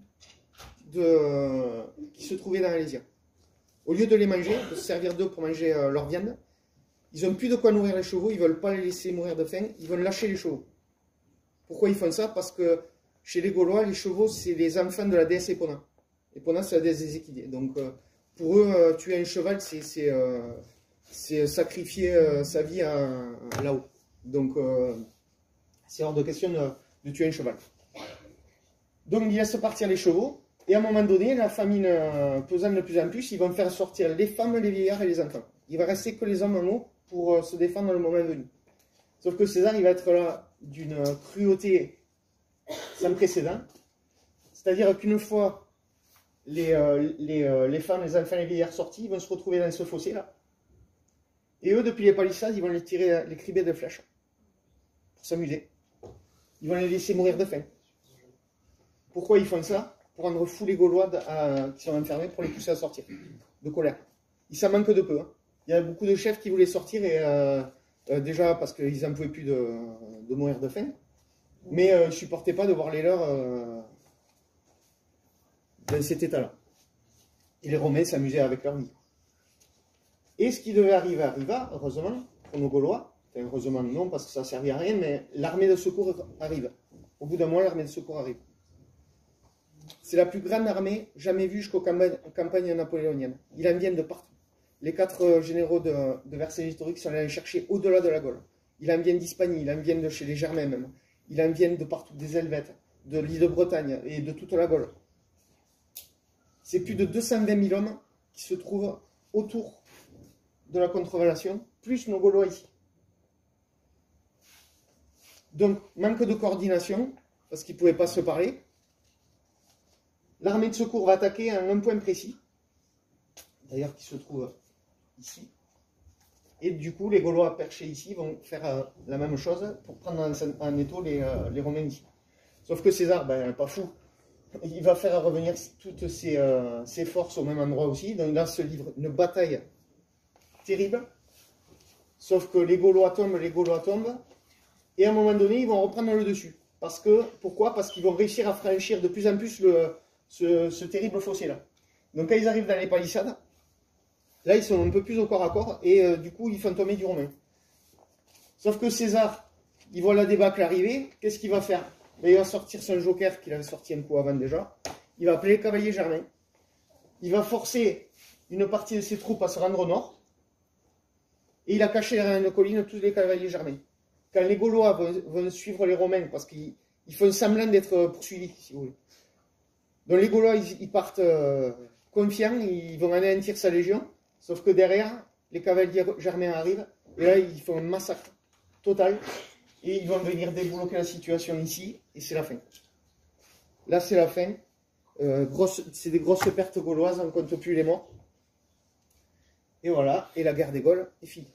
de, qui se trouvaient dans Alésia. Au lieu de les manger, de se servir d'eux pour manger euh, leur viande, ils n'ont plus de quoi nourrir les chevaux, ils ne veulent pas les laisser mourir de faim, ils veulent lâcher les chevaux. Pourquoi ils font ça? Parce que chez les Gaulois, les chevaux, c'est les enfants de la déesse Épona. Épona, c'est la déesse des équidiers. Donc euh, pour eux, euh, tuer un cheval, c'est euh, sacrifier euh, sa vie là-haut. Donc euh, c'est hors de question de, de tuer un cheval. Donc ils laissent partir les chevaux. Et à un moment donné, la famine euh, pesant de plus en plus, ils vont faire sortir les femmes, les vieillards et les enfants. Il va rester que les hommes en haut pour euh, se défendre le moment venu. Sauf que César, il va être là d'une cruauté sans précédent. C'est-à-dire qu'une fois les, euh, les, euh, les femmes, les enfants et les vieillards sortis, ils vont se retrouver dans ce fossé-là. Et eux, depuis les palissades, ils vont les tirer, les criber de flèches pour s'amuser. Ils vont les laisser mourir de faim. Pourquoi ils font ça? Pour rendre fous les Gaulois à, qui sont enfermés, pour les pousser à sortir de colère. Il s'en manque de peu. Hein. Il y a beaucoup de chefs qui voulaient sortir, et euh, euh, déjà parce qu'ils n'en pouvaient plus de, de mourir de faim, mais euh, ils ne supportaient pas de voir les leurs euh, dans cet état-là. Et les Romains s'amusaient avec leur vie. Et ce qui devait arriver arriva, heureusement, pour nos Gaulois. Enfin, heureusement non, parce que ça ne servait à rien, mais l'armée de secours arrive. Au bout d'un mois, l'armée de secours arrive. C'est la plus grande armée jamais vue jusqu'aux campagnes napoléoniennes. Il en vient de partout. Les quatre généraux de, de Vercingétorix sont allés chercher au-delà de la Gaule. Il en vient d'Hispanie, il en vient de chez les Germains même. Il en vient de partout, des Helvètes, de l'île de Bretagne et de toute la Gaule. C'est plus de deux cent vingt mille hommes qui se trouvent autour de la contrevallation, plus nos Gaulois ici. Donc, manque de coordination, parce qu'ils ne pouvaient pas se parler. L'armée de secours va attaquer à un point précis, d'ailleurs qui se trouve ici. Et du coup, les Gaulois perchés ici vont faire euh, la même chose pour prendre en, en étau les, euh, les Romains ici. Sauf que César, ben, pas fou, il va faire revenir toutes ses, euh, ses forces au même endroit aussi. Donc là se livre une bataille terrible. Sauf que les Gaulois tombent, les Gaulois tombent. Et à un moment donné, ils vont reprendre le dessus. Parce que, pourquoi? Parce qu'ils vont réussir à franchir de plus en plus le, ce, ce terrible fossé-là. Donc quand ils arrivent dans les palissades, là ils sont un peu plus au corps à corps. Et euh, du coup, ils font tomber du Romain. Sauf que César, il voit la débâcle arriver. Qu'est-ce qu'il va faire? Il va sortir son joker qu'il avait sorti un coup avant déjà. Il va appeler les cavaliers germains. Il va forcer une partie de ses troupes à se rendre au nord. Et il a caché derrière une colline tous les cavaliers germains. Quand les Gaulois vont, vont suivre les Romains, parce qu'ils font semblant d'être poursuivis, si vous voulez. Donc les Gaulois, ils, ils partent euh, confiants, ils vont anéantir sa légion. Sauf que derrière, les cavaliers germains arrivent. Et là, ils font un massacre total. Et ils vont venir débloquer la situation ici, et c'est la fin. Là, c'est la fin. Euh, c'est des grosses pertes gauloises, on ne compte plus les morts. Et voilà, et la guerre des Gaules est finie.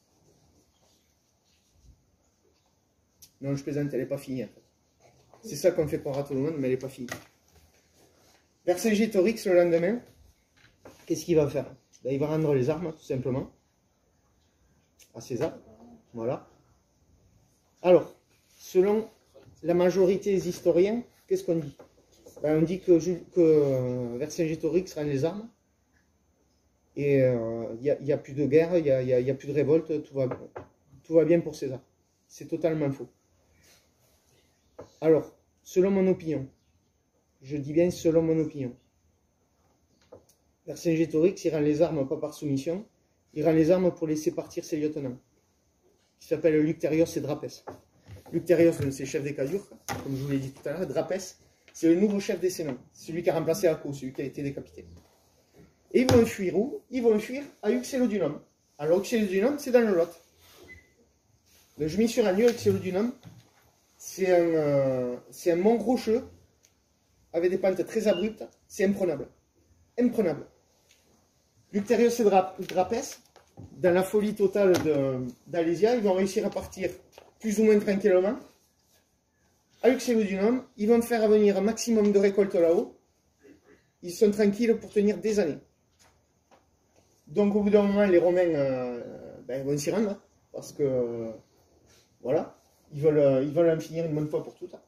Non, je plaisante, elle n'est pas finie. En fait. C'est ça qu'on fait croire à tout le monde, mais elle n'est pas finie. Vercingétorix, le lendemain, qu'est-ce qu'il va faire? Ben, il va rendre les armes, tout simplement, à César. Voilà. Alors, selon la majorité des historiens, qu'est-ce qu'on dit? Ben, on dit que, que euh, Vercingétorix rend les armes, et il euh, n'y a, a plus de guerre, il n'y a, a, a plus de révolte, tout va, tout va bien pour César. C'est totalement faux. Alors, selon mon opinion, je dis bien selon mon opinion, Vercingétorix, il rend les armes pas par soumission, il rend les armes pour laisser partir ses lieutenants, qui s'appellent Lucterios et Drapès. Lucterios, c'est le chef des Cadures, comme je vous l'ai dit tout à l'heure. Drapès, c'est le nouveau chef des Sénons, celui qui a remplacé Acco, celui qui a été décapité. Et ils vont fuir où? Ils vont fuir à Uxellodunum. Alors Uxellodunum, c'est dans le Lot. Donc je m'y suis rendu à Uxellodunum. C'est un, euh, c'est un mont rocheux, avec des pentes très abruptes, c'est imprenable. Imprenable. Lucterios et Drapès, dans la folie totale d'Alésia, ils vont réussir à partir plus ou moins tranquillement. À Uxellodunum, ils vont faire venir un maximum de récoltes là-haut. Ils sont tranquilles pour tenir des années. Donc au bout d'un moment, les Romains euh, ben, vont s'y rendre, parce que, euh, voilà, ils veulent, euh, ils veulent en finir une bonne fois pour toutes.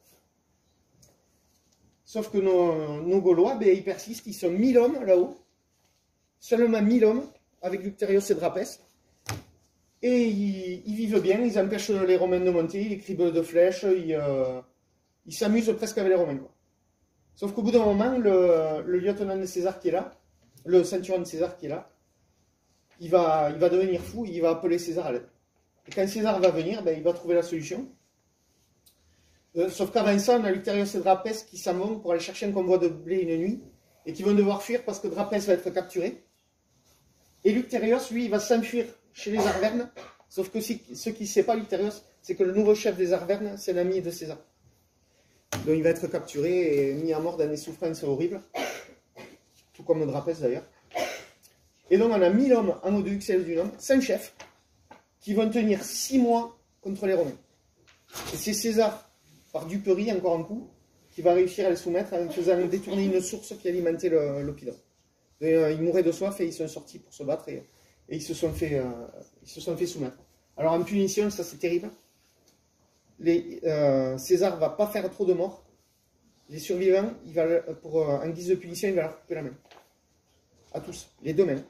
Sauf que nos, nos Gaulois, ben, ils persistent, ils sont mille hommes là-haut, seulement mille hommes, avec Lucterios et Drapès, et ils, ils vivent bien, ils empêchent les Romains de monter, ils cribent de flèches, ils euh, ils s'amusent presque avec les Romains, quoi. Sauf qu'au bout d'un moment, le, le lieutenant de César qui est là, le centurion de César qui est là, il va, il va devenir fou, il va appeler César à l'aide. Et quand César va venir, ben, il va trouver la solution. Euh, sauf qu'avant ça, on a Lucterios et Drapès qui s'en vont pour aller chercher un convoi de blé une nuit, et qui vont devoir fuir parce que Drapès va être capturé. Et Lucterios, lui, il va s'enfuir chez les Arvernes, sauf que si, ce qui ne sait pas Lucterios, c'est que le nouveau chef des Arvernes, c'est l'ami de César. Donc il va être capturé et mis à mort dans des souffrances horribles, tout comme Drapès d'ailleurs. Et donc on a mille hommes en haut de Uxellodunum, cinq chefs, qui vont tenir six mois contre les Romains. Et c'est César, par duperie, encore un coup, qui va réussir à les soumettre en faisant détourner une source qui alimentait l'Oppidum. Euh, ils mouraient de soif et ils sont sortis pour se battre et, et ils, se sont fait, euh, ils se sont fait soumettre. Alors en punition, ça c'est terrible. Les, euh, César ne va pas faire trop de morts. Les survivants, il va, pour, euh, en guise de punition, il va leur couper la main. À tous, les deux mains.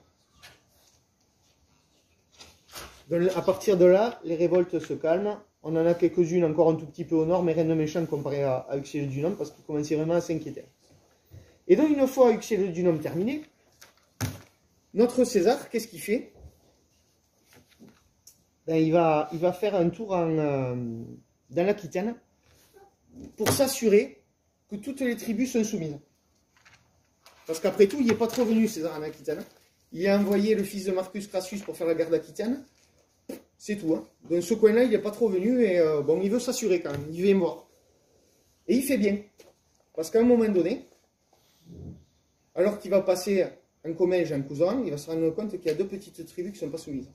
Donc, à partir de là, les révoltes se calment. On en a quelques-unes encore un tout petit peu au nord, mais rien de méchant comparé à, à Uxellodunum, parce qu'ils commençaient vraiment à s'inquiéter. Et donc, une fois Uxellodunum terminé, notre César, qu'est-ce qu'il fait? Ben, il, va, il va faire un tour en, euh, dans l'Aquitaine pour s'assurer que toutes les tribus sont soumises. Parce qu'après tout, il n'est pas trop venu, César, en Aquitaine. Il a envoyé le fils de Marcus Crassus pour faire la guerre d'Aquitaine. C'est tout. Hein. Dans ce coin-là, il n'est pas trop venu et euh, bon, il veut s'assurer quand même. Il vient voir. Et il fait bien. Parce qu'à un moment donné, alors qu'il va passer un Comminges et un Couserans, il va se rendre compte qu'il y a deux petites tribus qui ne sont pas soumises.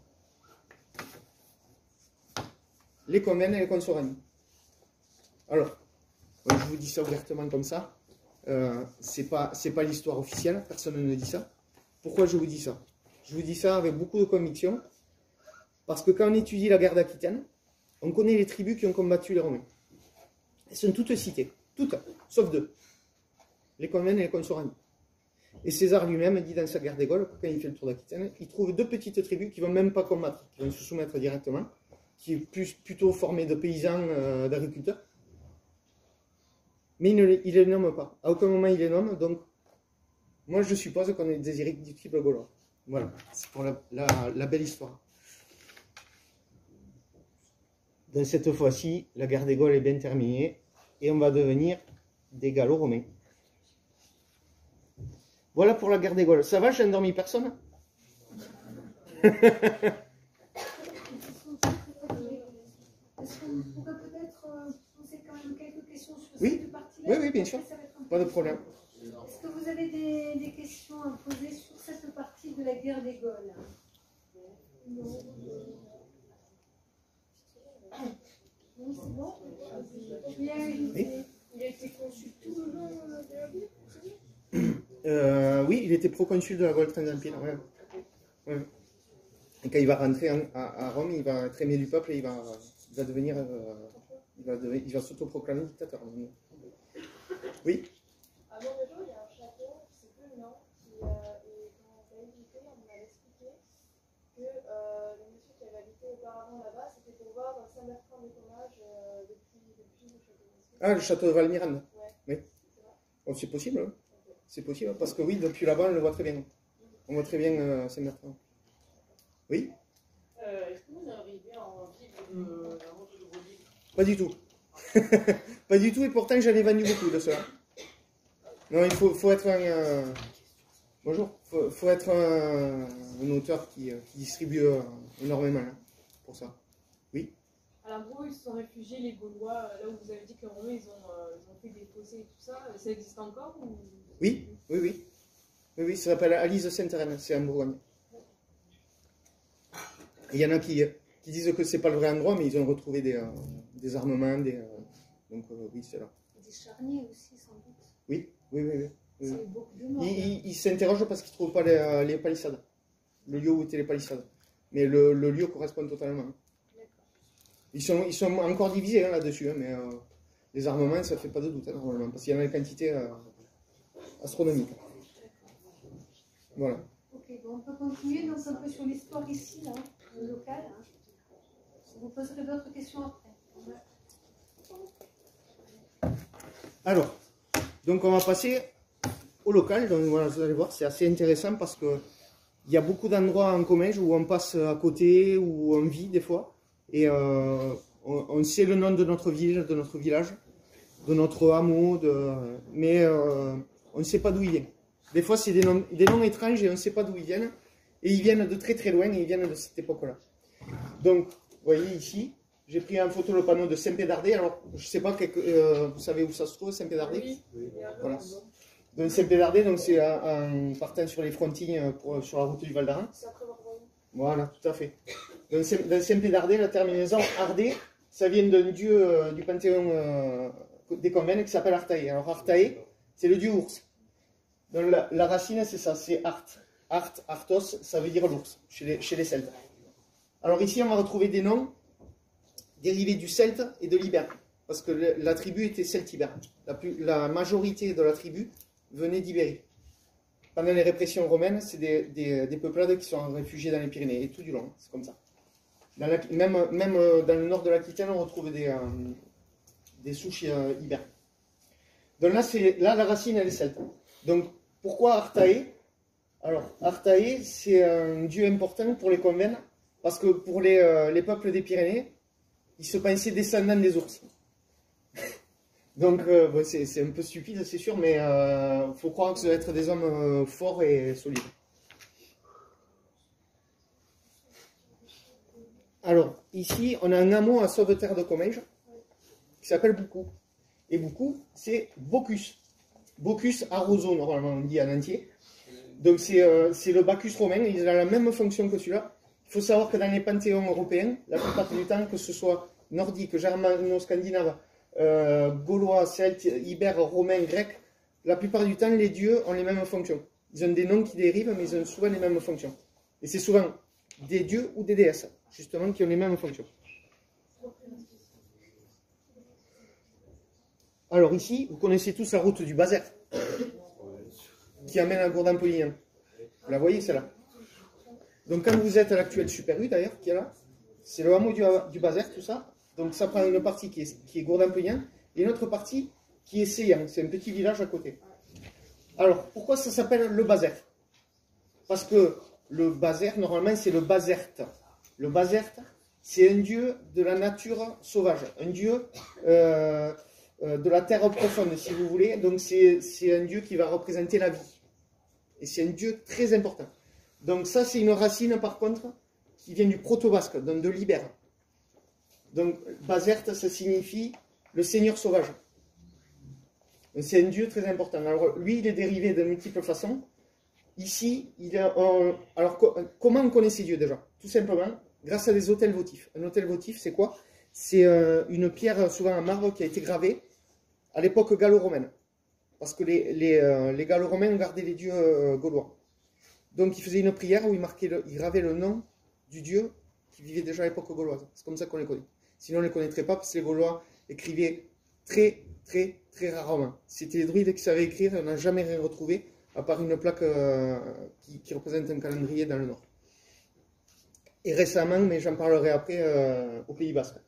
Les Comminges et les Consorani. Alors, je vous dis ça ouvertement comme ça. Euh, c'est pas, c'est pas l'histoire officielle, personne ne dit ça. Pourquoi je vous dis ça? Je vous dis ça avec beaucoup de conviction, parce que quand on étudie la guerre d'Aquitaine, on connaît les tribus qui ont combattu les Romains. Elles sont toutes citées, toutes, sauf deux. Les Comminges et les Consorani. Et César lui-même dit dans sa guerre des Gaules, quand il fait le tour d'Aquitaine, il trouve deux petites tribus qui ne vont même pas combattre, qui vont se soumettre directement, qui est plus, plutôt formée de paysans, euh, d'agriculteurs. Mais il ne il les nomme pas. À aucun moment il les nomme, donc moi je suppose qu'on est des irréductibles gaulois. Voilà, c'est pour la, la, la belle histoire. Donc cette fois-ci, la guerre des Gaules est bien terminée et on va devenir des Gallo-Romains. Voilà pour la guerre des Gaules. Ça va, j'ai endormi personne? Est-ce qu'on pourrait peut-être euh, poser quand même quelques questions sur Oui. cette partie-là? Oui, oui, bien sûr. Pas de problème. Est-ce que vous avez des, des questions à poser sur cette partie de la guerre des Gaules? Non. Non, c'est bon. Bien, Oui. Il a été conçu tout le long de la vie. Euh, oui, il était proconsul de la Gaule transalpine. Ouais. Ouais. Et quand il va rentrer en, à, à Rome, il va être aimé du peuple et il va, il va devenir, euh, il va, devenir, il va s'autoproclamer dictateur. Oui. À Montréal, il y a un château, je ne sais plus le nom, qui euh, est, quand on l'a visité, on m'a expliqué que euh, le monsieur qui avait habité auparavant là-bas, c'était pour voir Saint-Bertrand de Comminges euh, depuis, depuis le château. Ah, le château de Valmirande. Ouais. Oui. Oh, c'est possible. Hein. Okay. C'est possible, parce que oui, depuis là-bas, on le voit très bien. On voit très bien euh, Saint-Bertrand. Oui. Euh, Est-ce que vous arrivez à vivre de la vente de vos livres? Pas du tout. Pas du tout, et pourtant j'en ai vendu beaucoup de cela. Non, il faut, faut être un... Euh... Bonjour. Faut, faut être un, un auteur qui, qui distribue euh, énormément hein, pour ça. Oui. Alors, en gros, ils se sont réfugiés, les Gaulois, là où vous avez dit que les Romains, ils ont, euh, ils ont fait des fossés et tout ça. Ça existe encore ou... Oui, oui, oui. Oui, oui, ça s'appelle Alice Sainte-Reine, c'est en Bourgogne. Il y en a qui, qui disent que c'est pas le vrai endroit, mais ils ont retrouvé des, euh, des armements, des, euh, donc euh, oui, c'est là. Des charniers aussi, sans doute. Oui, oui, oui. oui, oui. C'est beaucoup de morts. Ils il, il s'interrogent parce qu'ils ne trouvent pas les, les palissades, le lieu où étaient les palissades. Mais le, le lieu correspond totalement. Ils sont, ils sont encore divisés hein, là-dessus, hein, mais euh, les armements, ça ne fait pas de doute, hein, normalement, parce qu'il y en a une quantité euh, astronomique. Voilà. Ok, bon, on peut continuer donc un peu sur l'histoire ici, là, locale. Hein. Vous poserez d'autres questions après. Alors, donc on va passer au local. Donc voilà, vous allez voir, c'est assez intéressant parce que il y a beaucoup d'endroits en Comminges où on passe à côté, où on vit des fois, et euh, on, on sait le nom de notre ville, de notre village, de notre hameau, de, mais euh, on ne sait pas d'où il vient. Des fois, c'est des noms, des noms étranges et on ne sait pas d'où ils viennent. Et ils viennent de très très loin et ils viennent de cette époque-là. Donc, vous voyez ici, j'ai pris en photo le panneau de Saint-Pédardé. Alors, je ne sais pas, quelque, euh, vous savez où ça se trouve, Saint-Pédardé? Oui. Oui. Voilà. Donc, Saint-Pédardé, donc c'est en partant sur les frontines pour, sur la route du Val d'Aran. C'est après Bordeaux. Voilà, tout à fait. Donc, dans Saint-Pédardé, la terminaison Ardé, ça vient d'un dieu euh, du panthéon euh, des Comminges qui s'appelle Artaé. Alors, Artaé, c'est le dieu ours. Donc la, la racine, c'est ça, c'est Art. Art, Artos, ça veut dire l'ours, chez les, chez les Celtes. Alors ici, on va retrouver des noms dérivés du celte et de l'ibère, parce que le, la tribu était celte-ibère. La, la majorité de la tribu venait d'Ibérie. Pendant les répressions romaines, c'est des, des, des peuplades qui sont réfugiées dans les Pyrénées, et tout du long, c'est comme ça. Dans la, même, même dans le nord de l'Aquitaine, on retrouve des, euh, des souches euh, ibères. Donc là, là, la racine, elle est celte. Donc, pourquoi Artaé? Alors, Artaé, c'est un dieu important pour les Comminges, parce que pour les, euh, les peuples des Pyrénées, ils se pensaient descendants des ours. Donc, euh, bon, c'est un peu stupide, c'est sûr, mais il euh, faut croire que ça va être des hommes euh, forts et solides. Alors, ici, on a un hameau à Sauveterre de Comminges qui s'appelle Boucou. Et Boucou, c'est Bocchus. Bocchus arroso, normalement, on dit en entier. Donc, c'est euh, le Bacchus romain, il a la même fonction que celui-là. Il faut savoir que dans les panthéons européens, la plupart du temps, que ce soit nordique, germano-scandinave, euh, gaulois, celte, ibère, romain, grec, la plupart du temps, les dieux ont les mêmes fonctions. Ils ont des noms qui dérivent, mais ils ont souvent les mêmes fonctions. Et c'est souvent des dieux ou des déesses, justement, qui ont les mêmes fonctions. Alors ici, vous connaissez tous la route du Bazerte, qui amène à Gourdin-Polignan. Vous la voyez, celle-là? Donc quand vous êtes à l'actuel Super U, d'ailleurs, qui est là, c'est le hameau du, du Bazerte, tout ça. Donc ça prend une partie qui est, qui est Gourdin-Polignan, et une autre partie qui est Seillan, c'est un petit village à côté. Alors, pourquoi ça s'appelle le Bazerte? Parce que le Bazerte, normalement, c'est le Bazerte. Le Bazerte, c'est un dieu de la nature sauvage, un dieu euh, euh, de la terre profonde, si vous voulez. Donc c'est un dieu qui va représenter la vie. Et c'est un dieu très important. Donc ça, c'est une racine, par contre, qui vient du proto-basque, donc de l'Ibère. Donc Bazerte, ça signifie le seigneur sauvage. C'est un dieu très important. Alors lui, il est dérivé de multiples façons. Ici, il a, on, alors co comment on connaît ces dieux déjà? Tout simplement, grâce à des autels votifs. Un autel votif, c'est quoi? C'est euh, une pierre souvent en marbre qui a été gravée à l'époque gallo-romaine. Parce que les, les, euh, les gallo-romains gardaient les dieux euh, gaulois. Donc ils faisaient une prière où ils, marquaient le, ils gravaient le nom du dieu qui vivait déjà à l'époque gauloise. C'est comme ça qu'on les connaît. Sinon on ne les connaîtrait pas parce que les Gaulois écrivaient très, très, très rarement. C'était les druides qui savaient écrire, on n'a jamais rien retrouvé, à part une plaque euh, qui, qui représente un calendrier dans le nord. Et récemment, mais j'en parlerai après, euh, au Pays Basque.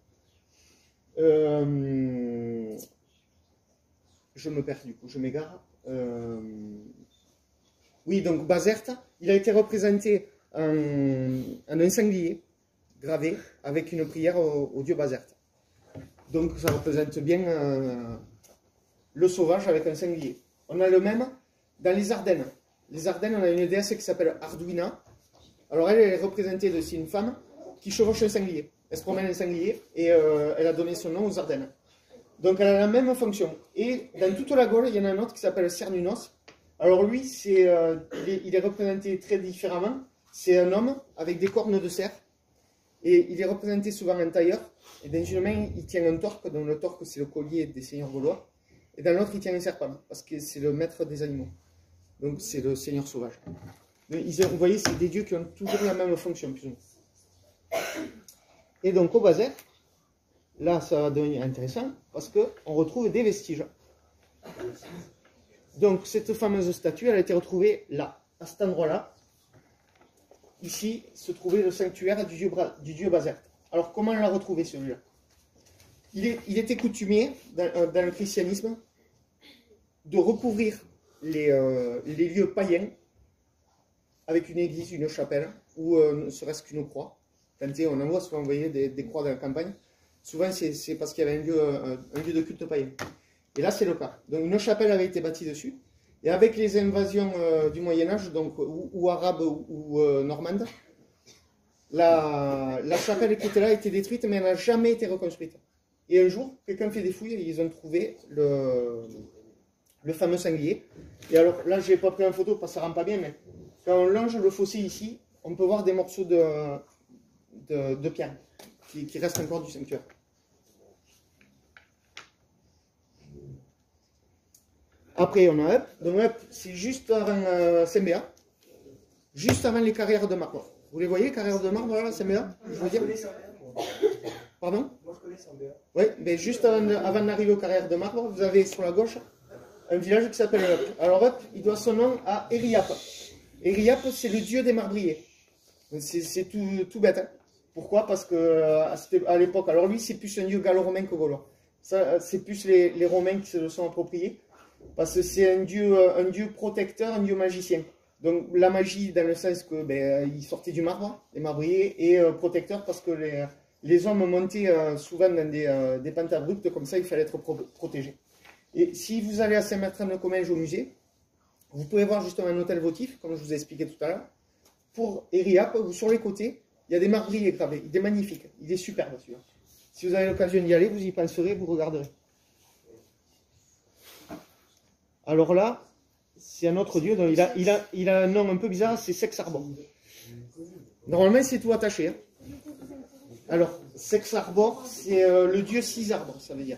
Euh, je me perds du coup, je m'égare. Euh, oui, donc Bazerte, il a été représenté en, en un sanglier gravé avec une prière au, au dieu Bazerte. Donc ça représente bien euh, le sauvage avec un sanglier. On a le même dans les Ardennes. Les Ardennes, on a une déesse qui s'appelle Arduina. Alors elle, elle est représentée de c'est une femme qui chevauche un sanglier. Elle se promène un sanglier et euh, elle a donné son nom aux Ardennes. Donc elle a la même fonction. Et dans toute la Gaule, il y en a un autre qui s'appelle Cernunnos. Alors lui, c'est, euh, il, est, il est représenté très différemment. C'est un homme avec des cornes de cerf. Et il est représenté souvent en tailleur. Et dans une main, il tient un torque. Donc le torque, c'est le collier des seigneurs gaulois. Et dans l'autre, il tient un serpent. Parce que c'est le maître des animaux. Donc c'est le seigneur sauvage. Donc, ils, vous voyez, c'est des dieux qui ont toujours la même fonction, plus ou moins. Et donc au Bazerte, là, ça va devenir intéressant. Parce qu'on retrouve des vestiges. Donc cette fameuse statue, elle a été retrouvée là, à cet endroit-là. Ici se trouvait le sanctuaire du dieu, du dieu Bazerte. Alors comment on l'a retrouvé celui-là? il, est, il était coutumier dans, dans le christianisme de recouvrir les, euh, les lieux païens avec une église, une chapelle, ou euh, ne serait-ce qu'une croix. Quand on en voit souvent, vous voyez, des, des croix dans la campagne. Souvent c'est parce qu'il y avait un lieu, un, un lieu de culte païen. Et là c'est le cas. Donc une chapelle avait été bâtie dessus. Et avec les invasions euh, du Moyen-Âge, donc ou, ou arabes ou, ou euh, normandes, la, la chapelle qui était là a été détruite, mais elle n'a jamais été reconstruite. Et un jour, quelqu'un fait des fouilles et ils ont trouvé le, le fameux sanglier. Et alors là, je n'ai pas pris en photo parce que ça ne rend pas bien, mais quand on longe le fossé ici, on peut voir des morceaux de, de, de pierre qui, qui restent encore du sanctuaire. Après, on a Up. Donc Up, c'est juste avant euh, Saint-Béat, juste avant les carrières de marbre. Vous les voyez, carrières de marbre, là, Saint-Béat? Je veux dire. Pardon? Moi, je connais Saint-Béat. Oui, mais juste avant, avant d'arriver aux carrières de marbre, vous avez sur la gauche un village qui s'appelle Up. Alors Up, il doit son nom à Eriap. Eriap, c'est le dieu des marbriers. C'est tout, tout bête. Hein. Pourquoi? Parce que à l'époque, alors lui, c'est plus un dieu gallo-romain que gaulois. C'est plus les, les Romains qui se le sont appropriés. Parce que c'est un dieu, un dieu protecteur, un dieu magicien. Donc la magie dans le sens que ben, il sortait du marbre, les marbriers, et euh, protecteur parce que les, les hommes montaient euh, souvent dans des, euh, des pentes abruptes, comme ça il fallait être pro protégé. Et si vous allez à Saint-Bertrand-de-Comminges au musée, vous pouvez voir justement un hôtel votif, comme je vous ai expliqué tout à l'heure, pour Ériap, où sur les côtés, il y a des marbriers gravés. Il est magnifique, il est superbe celui-là. Si vous avez l'occasion d'y aller, vous y penserez, vous regarderez. Alors là, c'est un autre dieu, donc il a, il a, il a un nom un peu bizarre, c'est Sex Arbor. Normalement, c'est tout attaché. Hein. Alors, Sex Arbor, c'est euh, le dieu six arbres, ça veut dire.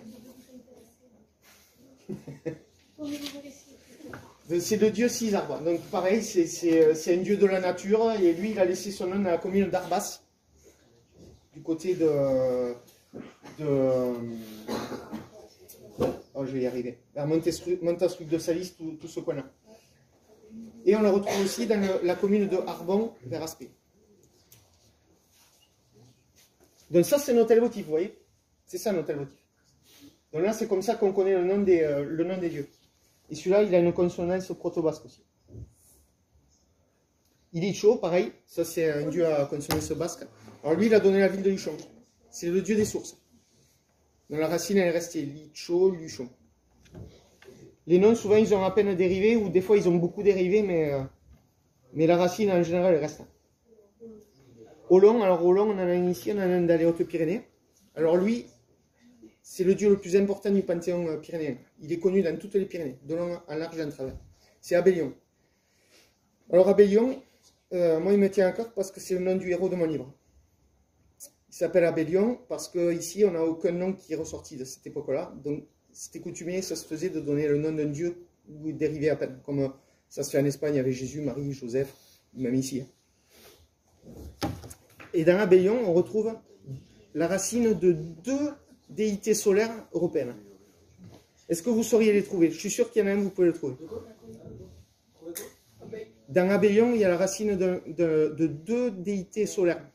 C'est le dieu six arbres. Donc pareil, c'est un dieu de la nature, et lui, il a laissé son nom dans la commune d'Arbas, du côté de... de oh, je vais y arriver. Vers Montastruc de Salis, tout, tout ce coin-là. Et on le retrouve aussi dans le, la commune de Arbon, vers Aspet. Donc ça, c'est un hôtel votif, vous voyez? C'est ça un hôtel votif. Donc là, c'est comme ça qu'on connaît le nom des, euh, le nom des dieux. Et celui-là, il a une consonance proto-basque aussi. Ilicho, pareil, ça c'est un dieu à consonance basque. Alors lui, il a donné la ville de Luchon. C'est le dieu des sources. Dans la racine, elle est restée Licho, Luchon. Les noms, souvent, ils ont à peine dérivé, ou des fois, ils ont beaucoup dérivé, mais, euh, mais la racine, en général, elle reste. Olon, alors Olon, on en a un ici, on en a un dans les Hautes-Pyrénées. Alors lui, c'est le dieu le plus important du panthéon pyrénéen. Il est connu dans toutes les Pyrénées, de long en large et en travers. C'est Abélion. Alors Abélion, euh, moi il me tient à cœur parce que c'est le nom du héros de mon livre. Il s'appelle Abélion parce qu'ici on n'a aucun nom qui est ressorti de cette époque-là. Donc c'était coutumier, ça se faisait de donner le nom d'un dieu ou dérivé à peine. Comme ça se fait en Espagne avec Jésus, Marie, Joseph, même ici. Et dans Abélion, on retrouve la racine de deux déités solaires européennes. Est-ce que vous sauriez les trouver? Je suis sûr qu'il y en a un, vous pouvez le trouver. Dans Abélion, il y a la racine de, de, de deux déités solaires.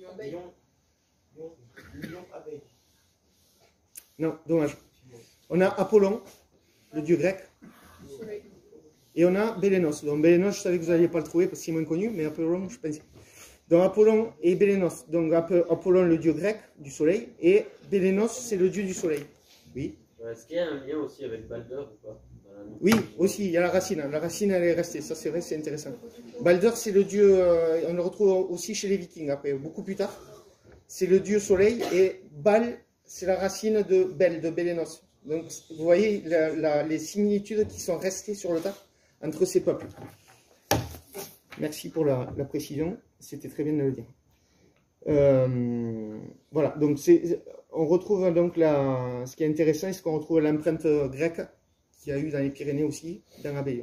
Non, dommage. On a Apollon, le dieu grec, et on a Bélénos. Donc Bélénos, je savais que vous n'alliez pas le trouver parce qu'il est moins connu, mais Apollon, je pensais. Donc Apollon et Bélénos. Donc Apollon, le dieu grec du soleil, et Bélénos, c'est le dieu du soleil. Oui. Est-ce qu'il y a un lien aussi avec Balder ou pas? Oui, aussi, il y a la racine. La racine, elle est restée. Ça, c'est vrai, c'est intéressant. Balder, c'est le dieu, euh, on le retrouve aussi chez les Vikings, après, beaucoup plus tard. C'est le dieu soleil, et Bal, c'est la racine de Bel, de Bélénos. Donc, vous voyez la, la, les similitudes qui sont restées sur le tas entre ces peuples. Merci pour la, la précision, c'était très bien de le dire. Euh, voilà, donc on retrouve donc la, ce qui est intéressant, c'est qu'on retrouve l'empreinte grecque qu'il y a eu dans les Pyrénées aussi, dans Abélion.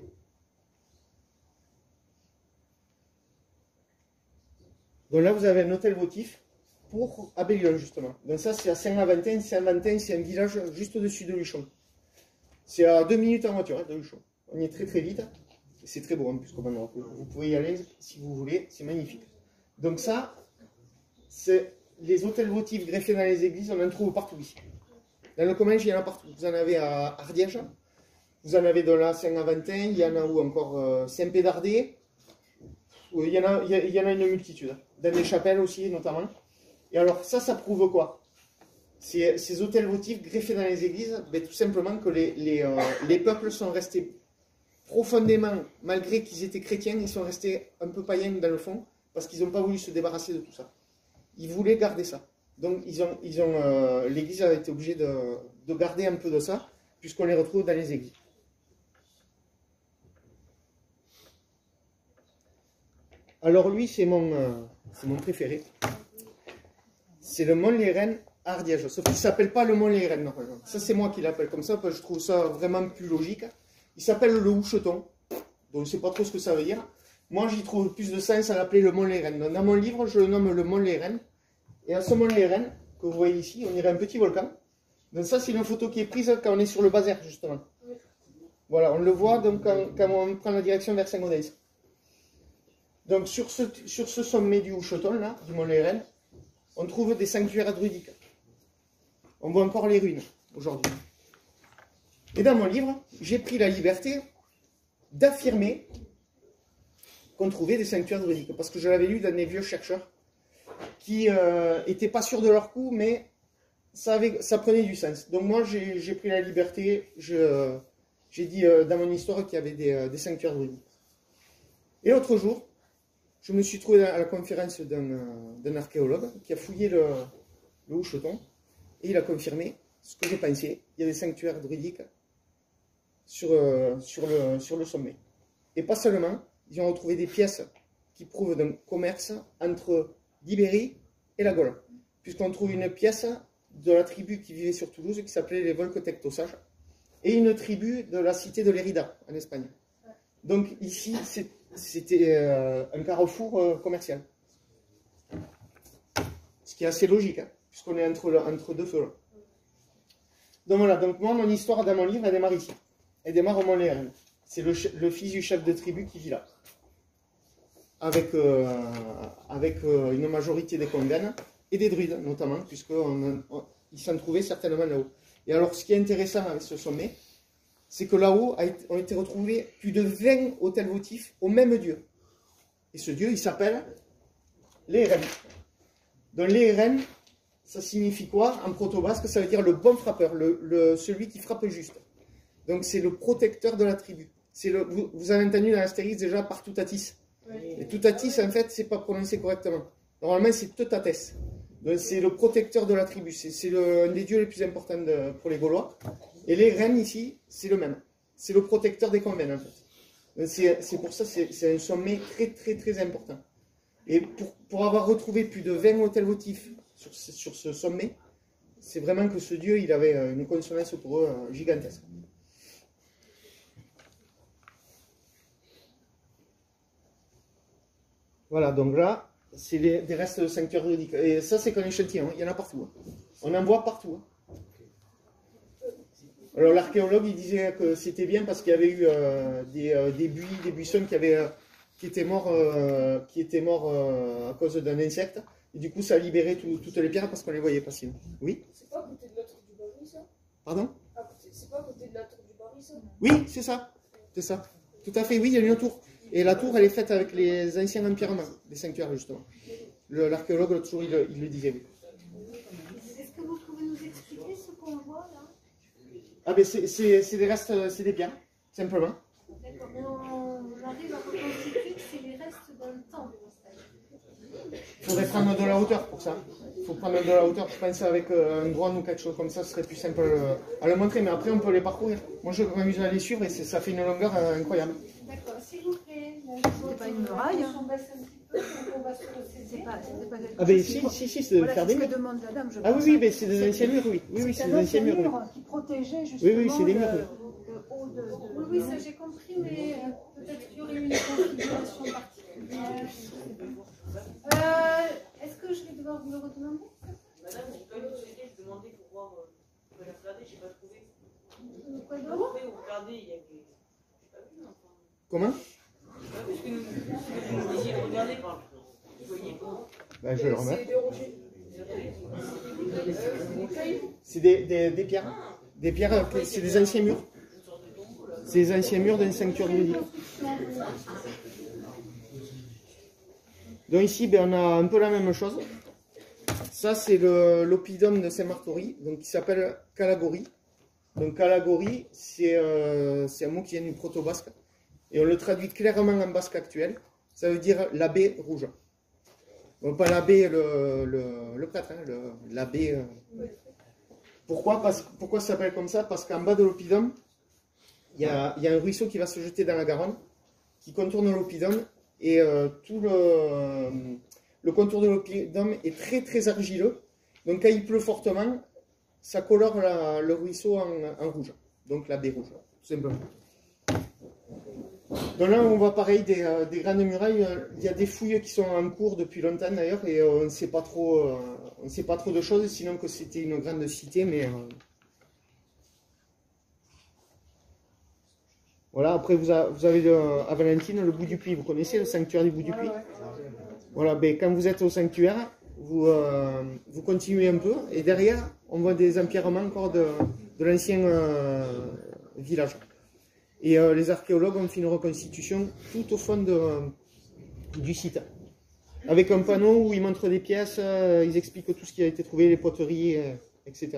Donc là, vous avez un hôtel votif pour Abélion, justement. Donc ça, c'est à Saint-Aventin. Saint-Aventin, c'est un village juste au-dessus de Luchon. C'est à deux minutes en voiture hein, de Luchon. On y est très très vite. C'est très beau en plus comme endroit. Vous pouvez y aller si vous voulez, c'est magnifique. Donc ça, c'est les hôtels votifs greffés dans les églises, on en trouve partout ici. Dans le Comminges, il y en a partout. Vous en avez à Ardiège, vous en avez dans la Saint-Aventin, il y en a où encore euh, Saint-Pédardé. Il y, en a, il y en a une multitude. Dans les chapelles aussi, notamment. Et alors, ça, ça prouve quoi? Ces, ces hôtels votifs greffés dans les églises, ben, tout simplement que les, les, euh, les peuples sont restés profondément, malgré qu'ils étaient chrétiens, ils sont restés un peu païens dans le fond, parce qu'ils n'ont pas voulu se débarrasser de tout ça. Ils voulaient garder ça. Donc, ils ont, ils ont, euh, l'église a été obligée de, de garder un peu de ça, puisqu'on les retrouve dans les églises. Alors lui, c'est mon, euh, c'est mon préféré. C'est le Mont Léren Ardiège. Sauf qu'il ne s'appelle pas le Mont Léren, normalement. Ça, c'est moi qui l'appelle comme ça, parce que je trouve ça vraiment plus logique. Il s'appelle le Houcheton. Donc, je ne sais pas trop ce que ça veut dire. Moi, j'y trouve plus de sens à l'appeler le Mont Léren. Donc, dans mon livre, je le nomme le Mont Léren. Et à ce Mont Léren, que vous voyez ici, on dirait un petit volcan. Donc ça, c'est une photo qui est prise quand on est sur le Bazer, justement. Voilà, on le voit donc quand, quand on prend la direction vers Saint-Gaudens. Donc sur ce, sur ce sommet du Houcheton, là, du Mont Léren, on trouve des sanctuaires druidiques. On voit encore les ruines aujourd'hui. Et dans mon livre, j'ai pris la liberté d'affirmer qu'on trouvait des sanctuaires druidiques. Parce que je l'avais lu dans des vieux chercheurs qui n'étaient euh, pas sûrs de leur coup, mais ça, avait, ça prenait du sens. Donc moi, j'ai pris la liberté, j'ai dit euh, dans mon histoire qu'il y avait des, euh, des sanctuaires druidiques. Et l'autre jour, je me suis trouvé à la conférence d'un euh, archéologue qui a fouillé le, le Houcheton, et il a confirmé ce que j'ai pensé. Il y a des sanctuaires druidiques sur, euh, sur, le, sur le sommet. Et pas seulement, ils ont retrouvé des pièces qui prouvent d'un commerce entre l'Ibérie et la Gaule. Puisqu'on trouve une pièce de la tribu qui vivait sur Toulouse, qui s'appelait les Volcotectosages, et une tribu de la cité de Lérida, en Espagne. Donc ici, c'était euh, un carrefour euh, commercial. Ce qui est assez logique, hein, puisqu'on est entre, entre deux feux. Là. Donc voilà, donc moi, mon histoire dans mon livre, elle démarre ici. Elle démarre au Mont Léren. C'est le, le fils du chef de tribu qui vit là. Avec, euh, avec euh, une majorité des Kongan et des druides, notamment, puisqu'ils s'en trouvaient certainement là-haut. Et alors, ce qui est intéressant avec ce sommet, c'est que là-haut ont été retrouvés plus de vingt autels votifs au même dieu. Et ce dieu, il s'appelle Léren. Donc Léren, ça signifie quoi? En proto-basque, ça veut dire le bon frappeur, le, le, celui qui frappe juste. Donc c'est le protecteur de la tribu. Le, vous, vous avez entendu dans l'Astérix déjà par Toutatis. Oui. Et Toutatis, en fait, c'est pas prononcé correctement. Normalement, c'est Teutates. Donc c'est le protecteur de la tribu. C'est un des dieux les plus importants de, pour les Gaulois. Et les reines ici, c'est le même. C'est le protecteur des convents, en fait. C'est pour ça, c'est un sommet très très très important. Et pour, pour avoir retrouvé plus de vingt autels votifs sur, sur ce sommet, c'est vraiment que ce dieu, il avait une consonance pour eux gigantesque. Voilà, donc là, c'est des restes de sanctuaires druidiques. Et ça, c'est qu'un échantillon, il y en a partout. Hein. On en voit partout. Hein. Alors l'archéologue, il disait que c'était bien parce qu'il y avait eu euh, des, euh, des buis, des buissons qui, avaient, euh, qui étaient morts, euh, qui étaient morts euh, à cause d'un insecte. Et du coup, ça a libéré tout, toutes les pierres parce qu'on les voyait pas sinon. Oui? C'est pas à côté de la tour du Barry, ça? Pardon? C'est pas à côté de la tour du Barry, ça? Oui, c'est ça. C'est ça. Tout à fait, oui, il y a une tour. Et la tour, elle est faite avec les anciens empirements, des sanctuaires, justement. L'archéologue, l'autre jour, il, il le disait, oui. Est-ce que vous pouvez nous expliquer ce qu'on voit, là? Ah ben c'est des restes, c'est des pierres, simplement. D'accord, mais on arrive à reconstituer que c'est les restes d'un temple. Il faudrait prendre de la hauteur pour ça. Il faut prendre de la hauteur, je pense, avec un drone ou quelque chose comme ça, ce serait plus simple à le montrer, mais après on peut les parcourir. Moi je m'amuse à les suivre et ça fait une longueur incroyable. D'accord, s'il vous plaît. C'est pas une muraille. On baisse un petit peu, on va se recéder. Ah ben si, si, si, c'est de voilà, faire des murs. demande la dame, je ah oui, oui, mais c'est des anciens murs, oui. Oui, oui, c'est des anciens murs. Oui. Qui protégeait justement oui, oui, c'est des murs. Le, le haut de, de... Oui, oui, ça j'ai compris, mais euh, peut-être qu'il y aurait une configuration particulière. Euh, Est-ce que je vais devoir vous le redemander? Madame, j'ai pas eu de société, je demandais pour voir, euh, pour aller regarder, j'ai pas trouvé. Quoi Vous d'autre? pouvez regarder, il y a des... J'ai pas vu, enfin... Comment? Parce que vous nous disiez de regarder, enfin, vous voyez pas. Ben, je vais le remettre. C'est des rochers. C'est des, des, des pierres. Des pierres, c'est des anciens murs. C'est des anciens murs d'un sanctuaire druidique. Donc ici, ben, on a un peu la même chose. Ça, c'est l'oppidum de Saint-Martory, donc qui s'appelle Calagori. Donc Calagori, c'est euh, un mot qui vient du proto-basque. Et on le traduit clairement en basque actuel. Ça veut dire l'abbé rouge. Bon, pas l'abbé, le, le, le prêtre, hein, l'abbé. Euh... Pourquoi, Parce, pourquoi ça s'appelle comme ça? Parce qu'en bas de l'oppidum, il y a, y a un ruisseau qui va se jeter dans la Garonne, qui contourne l'oppidum. Et euh, tout le, euh, le contour de l'oppidum est très très argileux. Donc quand il pleut fortement, ça colore la, le ruisseau en, en rouge. Donc la baie rouge, tout simplement. Donc là on voit pareil des, euh, des grandes murailles. Il y a des fouilles qui sont en cours depuis longtemps d'ailleurs. Et euh, on ne sait pas trop, euh, on ne sait pas trop de choses, sinon que c'était une grande cité. Mais euh... voilà, après vous, a, vous avez le, à Valentine le bout du puits. Vous connaissez le sanctuaire du bout du puits? Voilà, ben, quand vous êtes au sanctuaire, vous, euh, vous continuez un peu. Et derrière, on voit des empierrements encore de, de l'ancien euh, village. Et euh, les archéologues ont fait une reconstitution tout au fond de, euh, du site. Avec un panneau où ils montrent des pièces, euh, ils expliquent tout ce qui a été trouvé, les poteries. Euh, et cetera.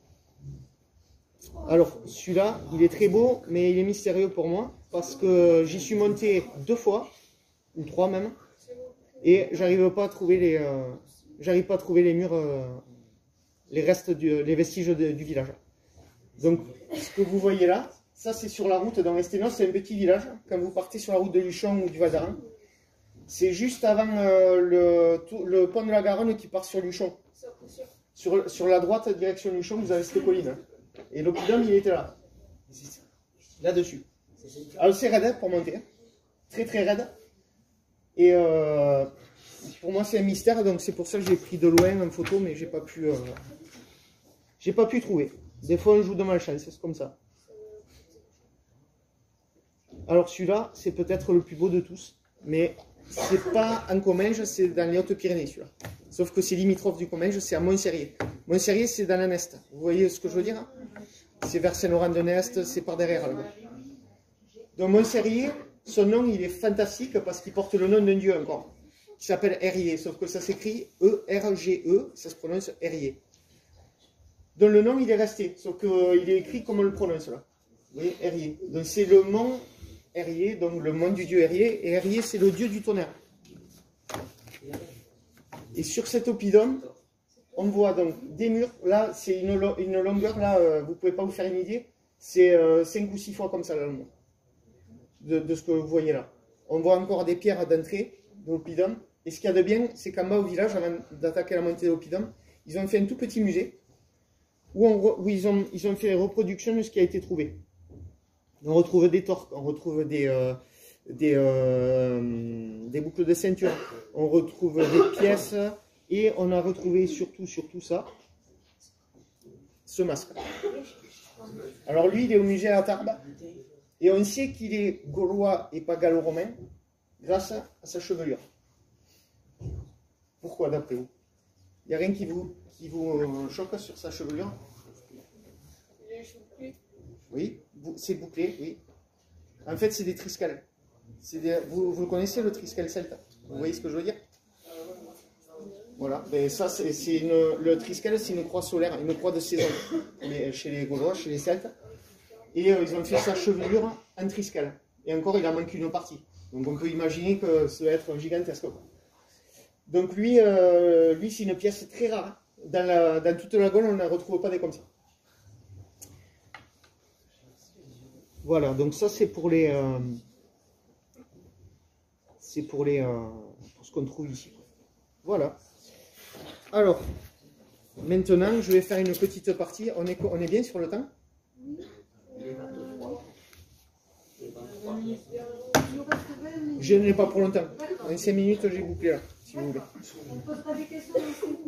Alors, celui-là, il est très beau, mais il est mystérieux pour moi, parce que j'y suis monté deux fois, ou trois même, et j'arrive pas à trouver les, euh, j'arrive pas à trouver les murs, euh, les restes, du, les vestiges de, du village. Donc, ce que vous voyez là, ça c'est sur la route dans l'Esténos, c'est un petit village, quand vous partez sur la route de Luchon ou du Val d'Aran. C'est juste avant euh, le, tout, le pont de la Garonne qui part sur Luchon. Sur, sur la droite, direction Luchon, vous avez cette colline. Et l'oppidum, il était là. Là-dessus. Alors c'est raide pour monter. Très très raide. Et euh, pour moi c'est un mystère, donc c'est pour ça que j'ai pris de loin en photo, mais j'ai pas pu... Euh, j'ai pas pu trouver. Des fois on joue de malchance, c'est comme ça. Alors celui-là, c'est peut-être le plus beau de tous, mais c'est pas en Comminges, c'est dans les Hautes-Pyrénées celui-là. Sauf que c'est limitrophe du Comminges, c'est à Montserrier. Montserrier, c'est dans la Neste. Vous voyez ce que je veux dire? C'est vers Saint-Laurent-de-Nest, c'est par derrière là-bas. Donc Montserrier, son nom il est fantastique parce qu'il porte le nom d'un dieu encore, qui s'appelle Herrier, sauf que ça s'écrit E R G E, ça se prononce Herrier. Donc le nom il est resté, sauf qu'il est écrit comme on le prononce là. Vous voyez, Herrier. Donc c'est le mont Herrier, donc le mont du dieu Herrier, et Herrier c'est le dieu du tonnerre. Et sur cet oppidum, on voit donc des murs, là c'est une, une longueur, là euh, vous ne pouvez pas vous faire une idée, c'est euh, cinq ou six fois comme ça la longueur de, de ce que vous voyez là. On voit encore des pierres d'entrée de l'oppidum, et ce qu'il y a de bien, c'est qu'en bas au village, avant d'attaquer la montée de l'oppidum, ils ont fait un tout petit musée, où, on, où ils, ont, ils ont fait les reproductions de ce qui a été trouvé. On retrouve des torques, on retrouve des, euh, des, euh, des boucles de ceinture, on retrouve des pièces, et on a retrouvé surtout, surtout ça, ce masque. Alors lui, il est au musée à Tarbes, et on sait qu'il est gaulois et pas gallo-romain, grâce à sa chevelure. Pourquoi d'après vous? Il n'y a rien qui vous, qui vous choque sur sa chevelure? Oui, c'est bouclé, oui. En fait, c'est des triscales. Des, vous, vous connaissez le triscal celte? Vous voyez ce que je veux dire? Voilà, ben ça, c'est le triscal, c'est une croix solaire, une croix de saison les, chez les Gaulois, chez les Celtes. Et euh, ils ont fait sa chevelure en triscal. Et encore, il en manque une partie. Donc on peut imaginer que ça va être gigantesque. Donc lui, euh, lui c'est une pièce très rare. Dans, la, dans toute la Gaule, on ne retrouve pas des comme ça. Voilà, donc ça c'est pour les, euh, c'est pour les, euh, pour ce qu'on trouve ici. Voilà. Alors, maintenant, je vais faire une petite partie. On est, on est bien sur le temps? Je n'ai pas pour longtemps. En cinq minutes, j'ai bouclé là, si vous voulez. On ne pose pas des questions.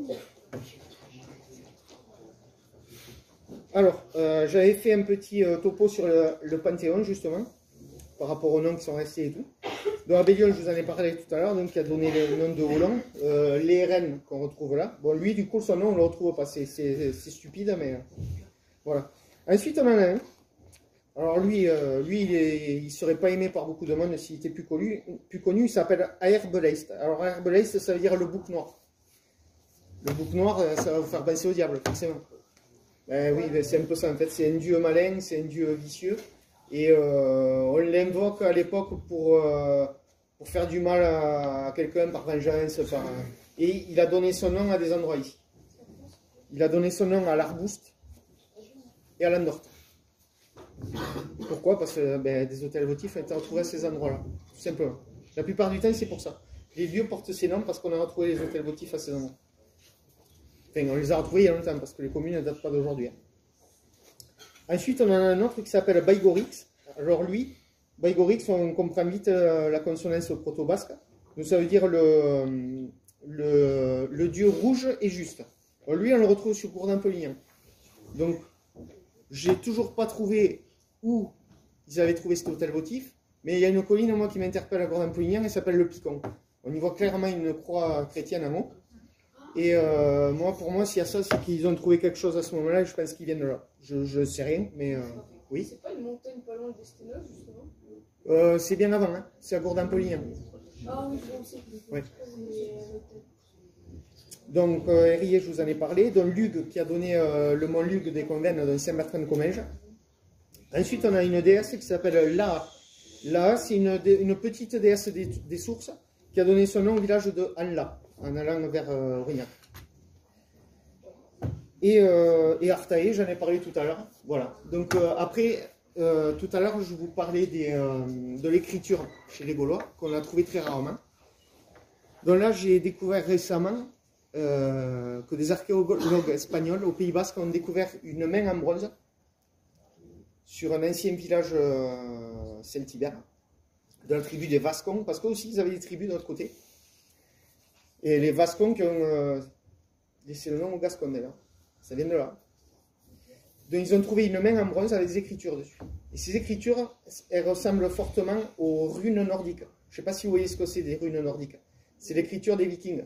Alors, euh, j'avais fait un petit euh, topo sur le, le Panthéon, justement, par rapport aux noms qui sont restés et tout. Donc, Abélion, je vous en ai parlé tout à l'heure, donc qui a donné le nom de Hollande. Euh, les reines qu'on retrouve là. Bon, lui, du coup, son nom, on ne le retrouve pas. C'est stupide, mais euh, voilà. Ensuite, on en a un. Alors, lui, euh, lui il ne serait pas aimé par beaucoup de monde s'il était plus connu. Plus connu il s'appelle Aerbeleist. Alors, Aerbeleist, ça veut dire le bouc noir. Le bouc noir, ça va vous faire penser au diable, forcément. Ben oui, ben c'est un peu ça. En fait, c'est un dieu malin, c'est un dieu vicieux. Et euh, on l'invoque à l'époque pour, euh, pour faire du mal à, à quelqu'un par vengeance. Par, et il a donné son nom à des endroits ici. Il a donné son nom à l'Arbouste et à l'Andorte. Pourquoi? Parce que ben, des hôtels votifs ont été retrouvés à ces endroits-là. Tout simplement. La plupart du temps, c'est pour ça. Les lieux portent ces noms parce qu'on a retrouvé les hôtels votifs à ces endroits. Enfin, on les a retrouvés il y a longtemps parce que les communes ne datent pas d'aujourd'hui. Ensuite, on en a un autre qui s'appelle Baigorix. Alors lui, Baigorix, on comprend vite euh, la consonance proto-basque. Donc ça veut dire le, le, le dieu rouge et juste. Alors lui, on le retrouve sur Gourdin-Polignan. Donc, j'ai toujours pas trouvé où ils avaient trouvé cet hôtel votif, mais il y a une colline, moi, qui m'interpelle à Gourdin-Polignan, elle s'appelle le Picon. On y voit clairement une croix chrétienne en haut. Et euh, moi, pour moi, s'il y a ça, c'est qu'ils ont trouvé quelque chose à ce moment-là, et je pense qu'ils viennent de là. Je ne sais rien, mais euh, oui. C'est pas une montagne pas loin d'Esténos, justement? euh, C'est bien avant, hein. C'est à Gourdin-Polignan. Ah oui, je sais. Ouais. Donc, euh, Hérillé, je vous en ai parlé. Donc, Lug, qui a donné euh, le mont Lug des Convennes de Saint-Bertrand de Comminges. Ensuite, on a une déesse qui s'appelle Laa. Laa, c'est une, une petite déesse des, des sources qui a donné son nom au village de Anla, en allant vers euh, Aurignac. Et, euh, et Artaé, j'en ai parlé tout à l'heure. Voilà. Donc, euh, après, euh, tout à l'heure, je vous parlais des, euh, de l'écriture chez les Gaulois, qu'on a trouvé très rarement. Donc là, j'ai découvert récemment euh, que des archéologues espagnols au Pays Basque ont découvert une main en bronze sur un ancien village euh, celtibère de la tribu des Vascons, parce qu'eux aussi, ils avaient des tribus de l'autre côté. Et les Vascons qui ont euh, laissé le nom aux Gascons, d'ailleurs. Ça vient de là. Donc, ils ont trouvé une main en bronze avec des écritures dessus. Et ces écritures, elles ressemblent fortement aux runes nordiques. Je ne sais pas si vous voyez ce que c'est des runes nordiques. C'est l'écriture des Vikings.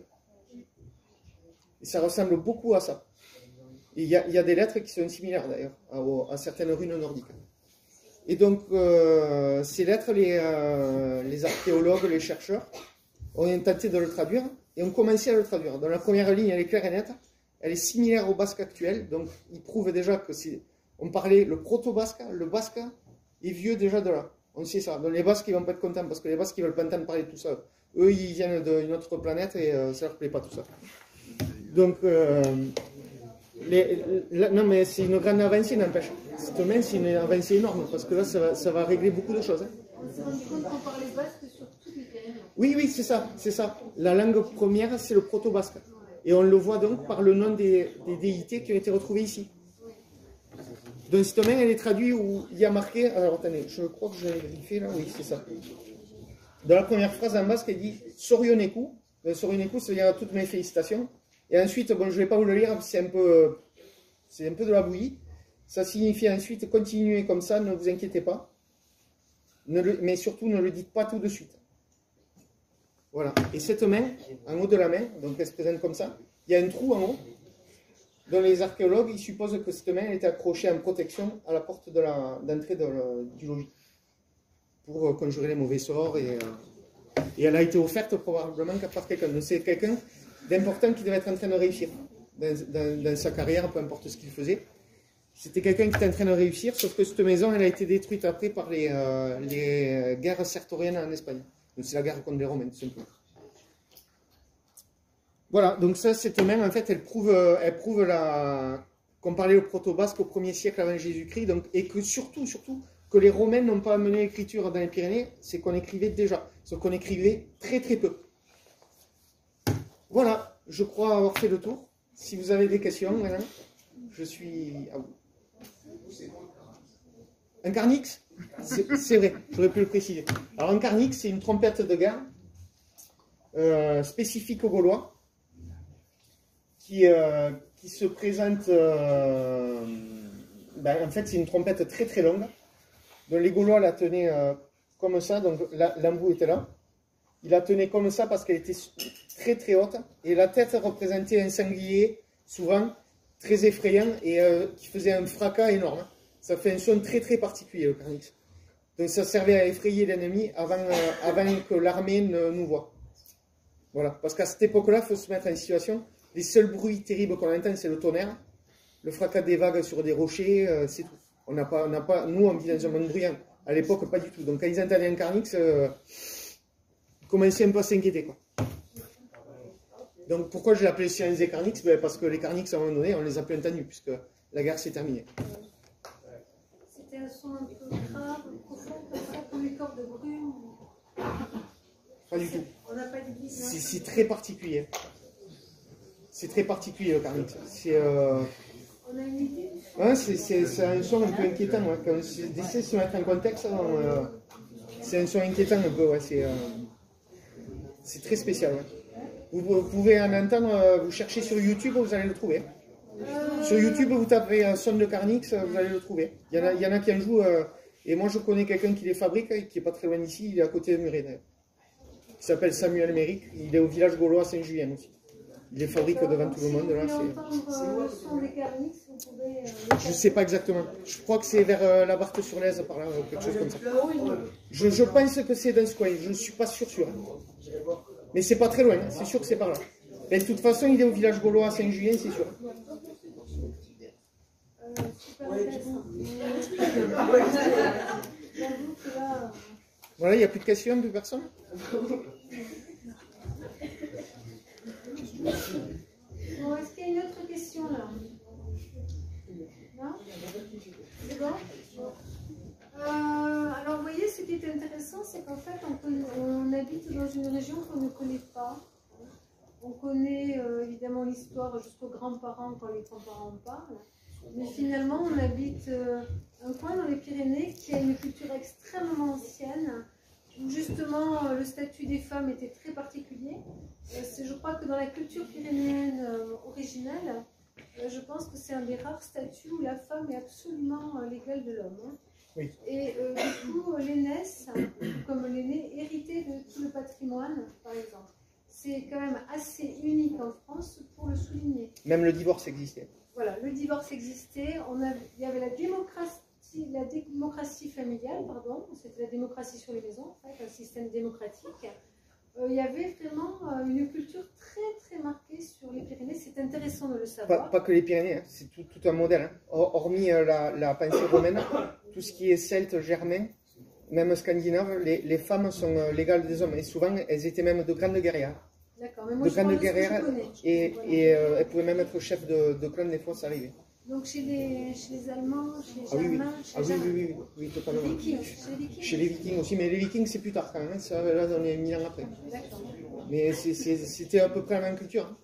Et ça ressemble beaucoup à ça. Il y, y a des lettres qui sont similaires d'ailleurs à, à certaines runes nordiques. Et donc, euh, ces lettres, les, euh, les archéologues, les chercheurs ont tenté de le traduire et ont commencé à le traduire. Dans la première ligne, elle est claire et nette. Elle est similaire au basque actuel. Donc, ils prouvent déjà que c'est. On parlait le proto-basque, le basque est vieux déjà de là. On sait ça. Donc, les Basques, ils vont pas être contents parce que les Basques, ils veulent pas entendre parler de tout ça. Eux, ils viennent d'une autre planète et euh, ça leur plaît pas tout ça. Donc, euh, les, la, non, mais c'est une grande avancée, n'empêche. Cette main, c'est une avancée énorme, parce que là, ça va, ça va régler beaucoup de choses. Hein. On s'est rendu compte qu'on parlait basque sur toutes les Pyrénées. Oui, oui, c'est ça, c'est ça. La langue première, c'est le proto-basque. Et on le voit donc par le nom des, des déités qui ont été retrouvées ici. Donc, cette main, elle est traduite où il y a marqué... Alors, attendez, je crois que je l'ai vérifié là. Oui, c'est ça. Dans la première phrase en basque, elle dit « Sorioneku ». Sorioneku, ça veut dire « toutes mes félicitations ». Et ensuite, bon, je ne vais pas vous le lire, c'est un peu, c'est un peu de la bouillie. Ça signifie ensuite, continuez comme ça, ne vous inquiétez pas. Ne le, mais surtout, ne le dites pas tout de suite. Voilà. Et cette main, en haut de la main, donc elle se présente comme ça, il y a un trou en haut, dont les archéologues, ils supposent que cette main était accrochée en protection à la porte d'entrée de du logis, pour conjurer les mauvais sorts. Et, et elle a été offerte probablement par quelqu'un. C'est quelqu'un d'important qui devait être en train de réussir dans, dans, dans sa carrière, peu importe ce qu'il faisait. C'était quelqu'un qui était en train de réussir, sauf que cette maison, elle a été détruite après par les, euh, les guerres sertoriennes en Espagne. Donc c'est la guerre contre les Romains, tout simplement. Voilà, donc ça, cette main, en fait, elle prouve, elle prouve la... qu'on parlait au proto-basque au premier siècle avant Jésus-Christ, donc, et que surtout, surtout, que les Romains n'ont pas amené l'écriture dans les Pyrénées, c'est qu'on écrivait déjà, sauf qu'on écrivait très très peu. Voilà, je crois avoir fait le tour. Si vous avez des questions, maintenant, je suis à vous. Un carnix? C'est vrai, j'aurais pu le préciser. Alors un carnix, c'est une trompette de guerre euh, spécifique aux Gaulois qui, euh, qui se présente... Euh, ben, en fait, c'est une trompette très très longue. Donc les Gaulois la tenaient euh, comme ça, donc l'embout était là. Ils la tenaient comme ça parce qu'elle était très très haute et la tête représentait un sanglier, souvent très effrayant et euh, qui faisait un fracas énorme. Ça fait un son très très particulier, le carnix. Donc ça servait à effrayer l'ennemi avant, euh, avant que l'armée ne nous voie. Voilà, parce qu'à cette époque-là, il faut se mettre en situation. Les seuls bruits terribles qu'on entend, c'est le tonnerre, le fracas des vagues sur des rochers, euh, c'est tout. On n'a pas, on n'a pas, nous, on vit dans un monde bruyant. À l'époque, pas du tout. Donc quand ils entendaient un carnix, euh, ils commençaient un peu à s'inquiéter, quoi. Donc pourquoi je l'appelais science des carnix? Ben, parce que les carnix, à un moment donné, on les appelait en tenue, puisque la guerre s'est terminée. C'était un son un peu grave, profond, comme ça, comme les cordes de brume. Pas du tout. On n'a pas dit. C'est très particulier. C'est très particulier, le carnix. C'est... Euh... On a une idée. Ouais, c'est un son un peu inquiétant. Ouais. Quand on essaie de se mettre en contexte, euh, c'est un son inquiétant un peu. Ouais. C'est euh, très spécial. Ouais. Vous, vous pouvez en entendre, euh, vous cherchez sur YouTube, vous allez le trouver. Euh... Sur YouTube, vous tapez un son de carnix, vous allez le trouver. Il y en a, il y en a qui en jouent, euh, et moi je connais quelqu'un qui les fabrique, qui n'est pas très loin d'ici, il est à côté de Muret d'ailleurs. Il s'appelle Samuel Méric, il est au village gaulois Saint-Julien aussi. Il les fabrique devant tout le monde. Là, je ne sais pas exactement. Je crois que c'est vers euh, la Barthe-sur-Lèze, par là, ou quelque chose comme ça. Je, je pense que c'est dans ce coin. Je ne suis pas sûr sûr. Hein. Mais c'est pas très loin. Hein. C'est sûr que c'est par là. Mais de toute façon, il est au village gaulois à Saint-Julien, c'est sûr. Euh, super intéressant. J'avoue que là, euh, Voilà, il n'y a plus de questions, plus personne. Bon, est-ce qu'il y a une autre question là? Non? C'est bon? Euh, alors, vous voyez, ce qui est intéressant, c'est qu'en fait, on, connaît- on habite dans une région qu'on ne connaît pas. On connaît euh, évidemment l'histoire jusqu'aux grands-parents quand les grands-parents en parlent. Mais finalement, on habite euh, un coin dans les Pyrénées qui a une culture extrêmement ancienne, où justement euh, le statut des femmes était très particulier. Euh, c'est- je crois que dans la culture pyrénéenne euh, originelle, euh, je pense que c'est un des rares statuts où la femme est absolument euh, l'égale de l'homme. hein. Oui. Et euh, du coup, l'aînesse, comme l'aîné, héritait de tout le patrimoine, par exemple. C'est quand même assez unique en France pour le souligner. Même le divorce existait. Voilà, le divorce existait, on avait, il y avait la démocratie, la démocratie familiale, pardon, c'était la démocratie sur les maisons, en fait, un système démocratique. Euh, il y avait vraiment euh, une culture très très marquée sur les Pyrénées, c'est intéressant de le Pas, savoir. pas que les Pyrénées, hein, c'est tout, tout un modèle. hein. Hor- Hormis euh, la, la pensée romaine, tout ce qui est celte, germain, même scandinave, les, les femmes sont euh, l'égale des hommes. Et souvent, elles étaient même de grandes guerrières. D'accord, mais moi De je parle grandes de ce que je guerrières. connais. Et, Voilà. et euh, elles pouvaient même être chef de, de clan, des fois, ça arrivait. Donc chez les, chez les Allemands, chez les Ah oui, oui. Germains, chez Ah les oui, oui, Germains. oui, oui, oui, totalement. Les Vikings, chez les Vikings. Chez les Vikings aussi, mais les Vikings, c'est plus tard quand même. hein, Ça, là, on est mille ans après. D'accord. Mais c'est- c'est- c'était à peu près la même culture. hein.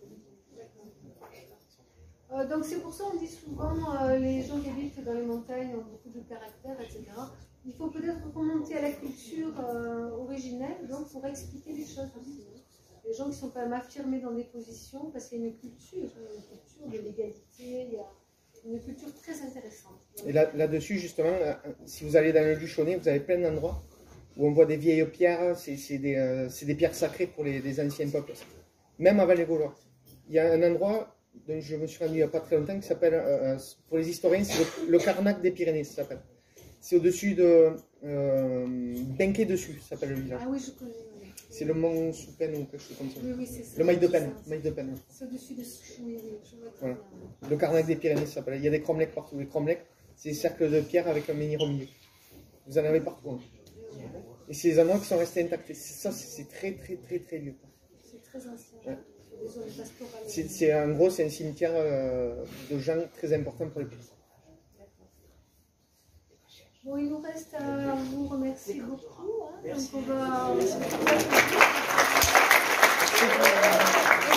Euh, donc c'est pour ça qu'on dit souvent euh, les gens qui habitent dans les montagnes ont beaucoup de caractère, et cetera. Il faut peut-être remonter à la culture euh, originelle, donc pour expliquer les choses aussi. hein. Les gens qui sont quand même affirmés dans des positions, parce qu'il y a une culture, une culture de l'égalité, il y a une culture très intéressante. Et là- là-dessus, justement, euh, si vous allez dans le Luchonnet, vous avez plein d'endroits où on voit des vieilles pierres, c'est c'est des, euh, c'est des pierres sacrées pour les, les anciens peuples. Même avant les Gaulois. Il y a un endroit dont je me suis rendu il n'y a pas très longtemps qui s'appelle, euh, euh, pour les historiens, c'est le, le Carnac des Pyrénées, ça s'appelle. C'est au-dessus de euh, Benquet dessus, ça s'appelle le village. Ah oui, je connais. oui. C'est le Mont Soupen ou quelque chose comme ça. Oui, oui, c'est ça. Le Mail de c'est Peine. ça. Mail de Peine. C'est au-dessus de ce. Oui, oui, je vois très Voilà. bien. Le Carnac des Pyrénées, ça s'appelle. Il y a des cromlechs partout. Les cromlechs, c'est des cercles de pierre avec un menhir au milieu. Vous en avez partout. hein. Et c'est des endroits qui sont restés intacts. Et ça, c'est c'est très, très, très, très vieux. C'est très ancien. Ouais. C'est des zones pastorales. C'est, c'est- en gros, c'est un cimetière euh, de gens très important pour les pays. Bon, il nous reste à vous remercier beaucoup. Hein. Donc on va.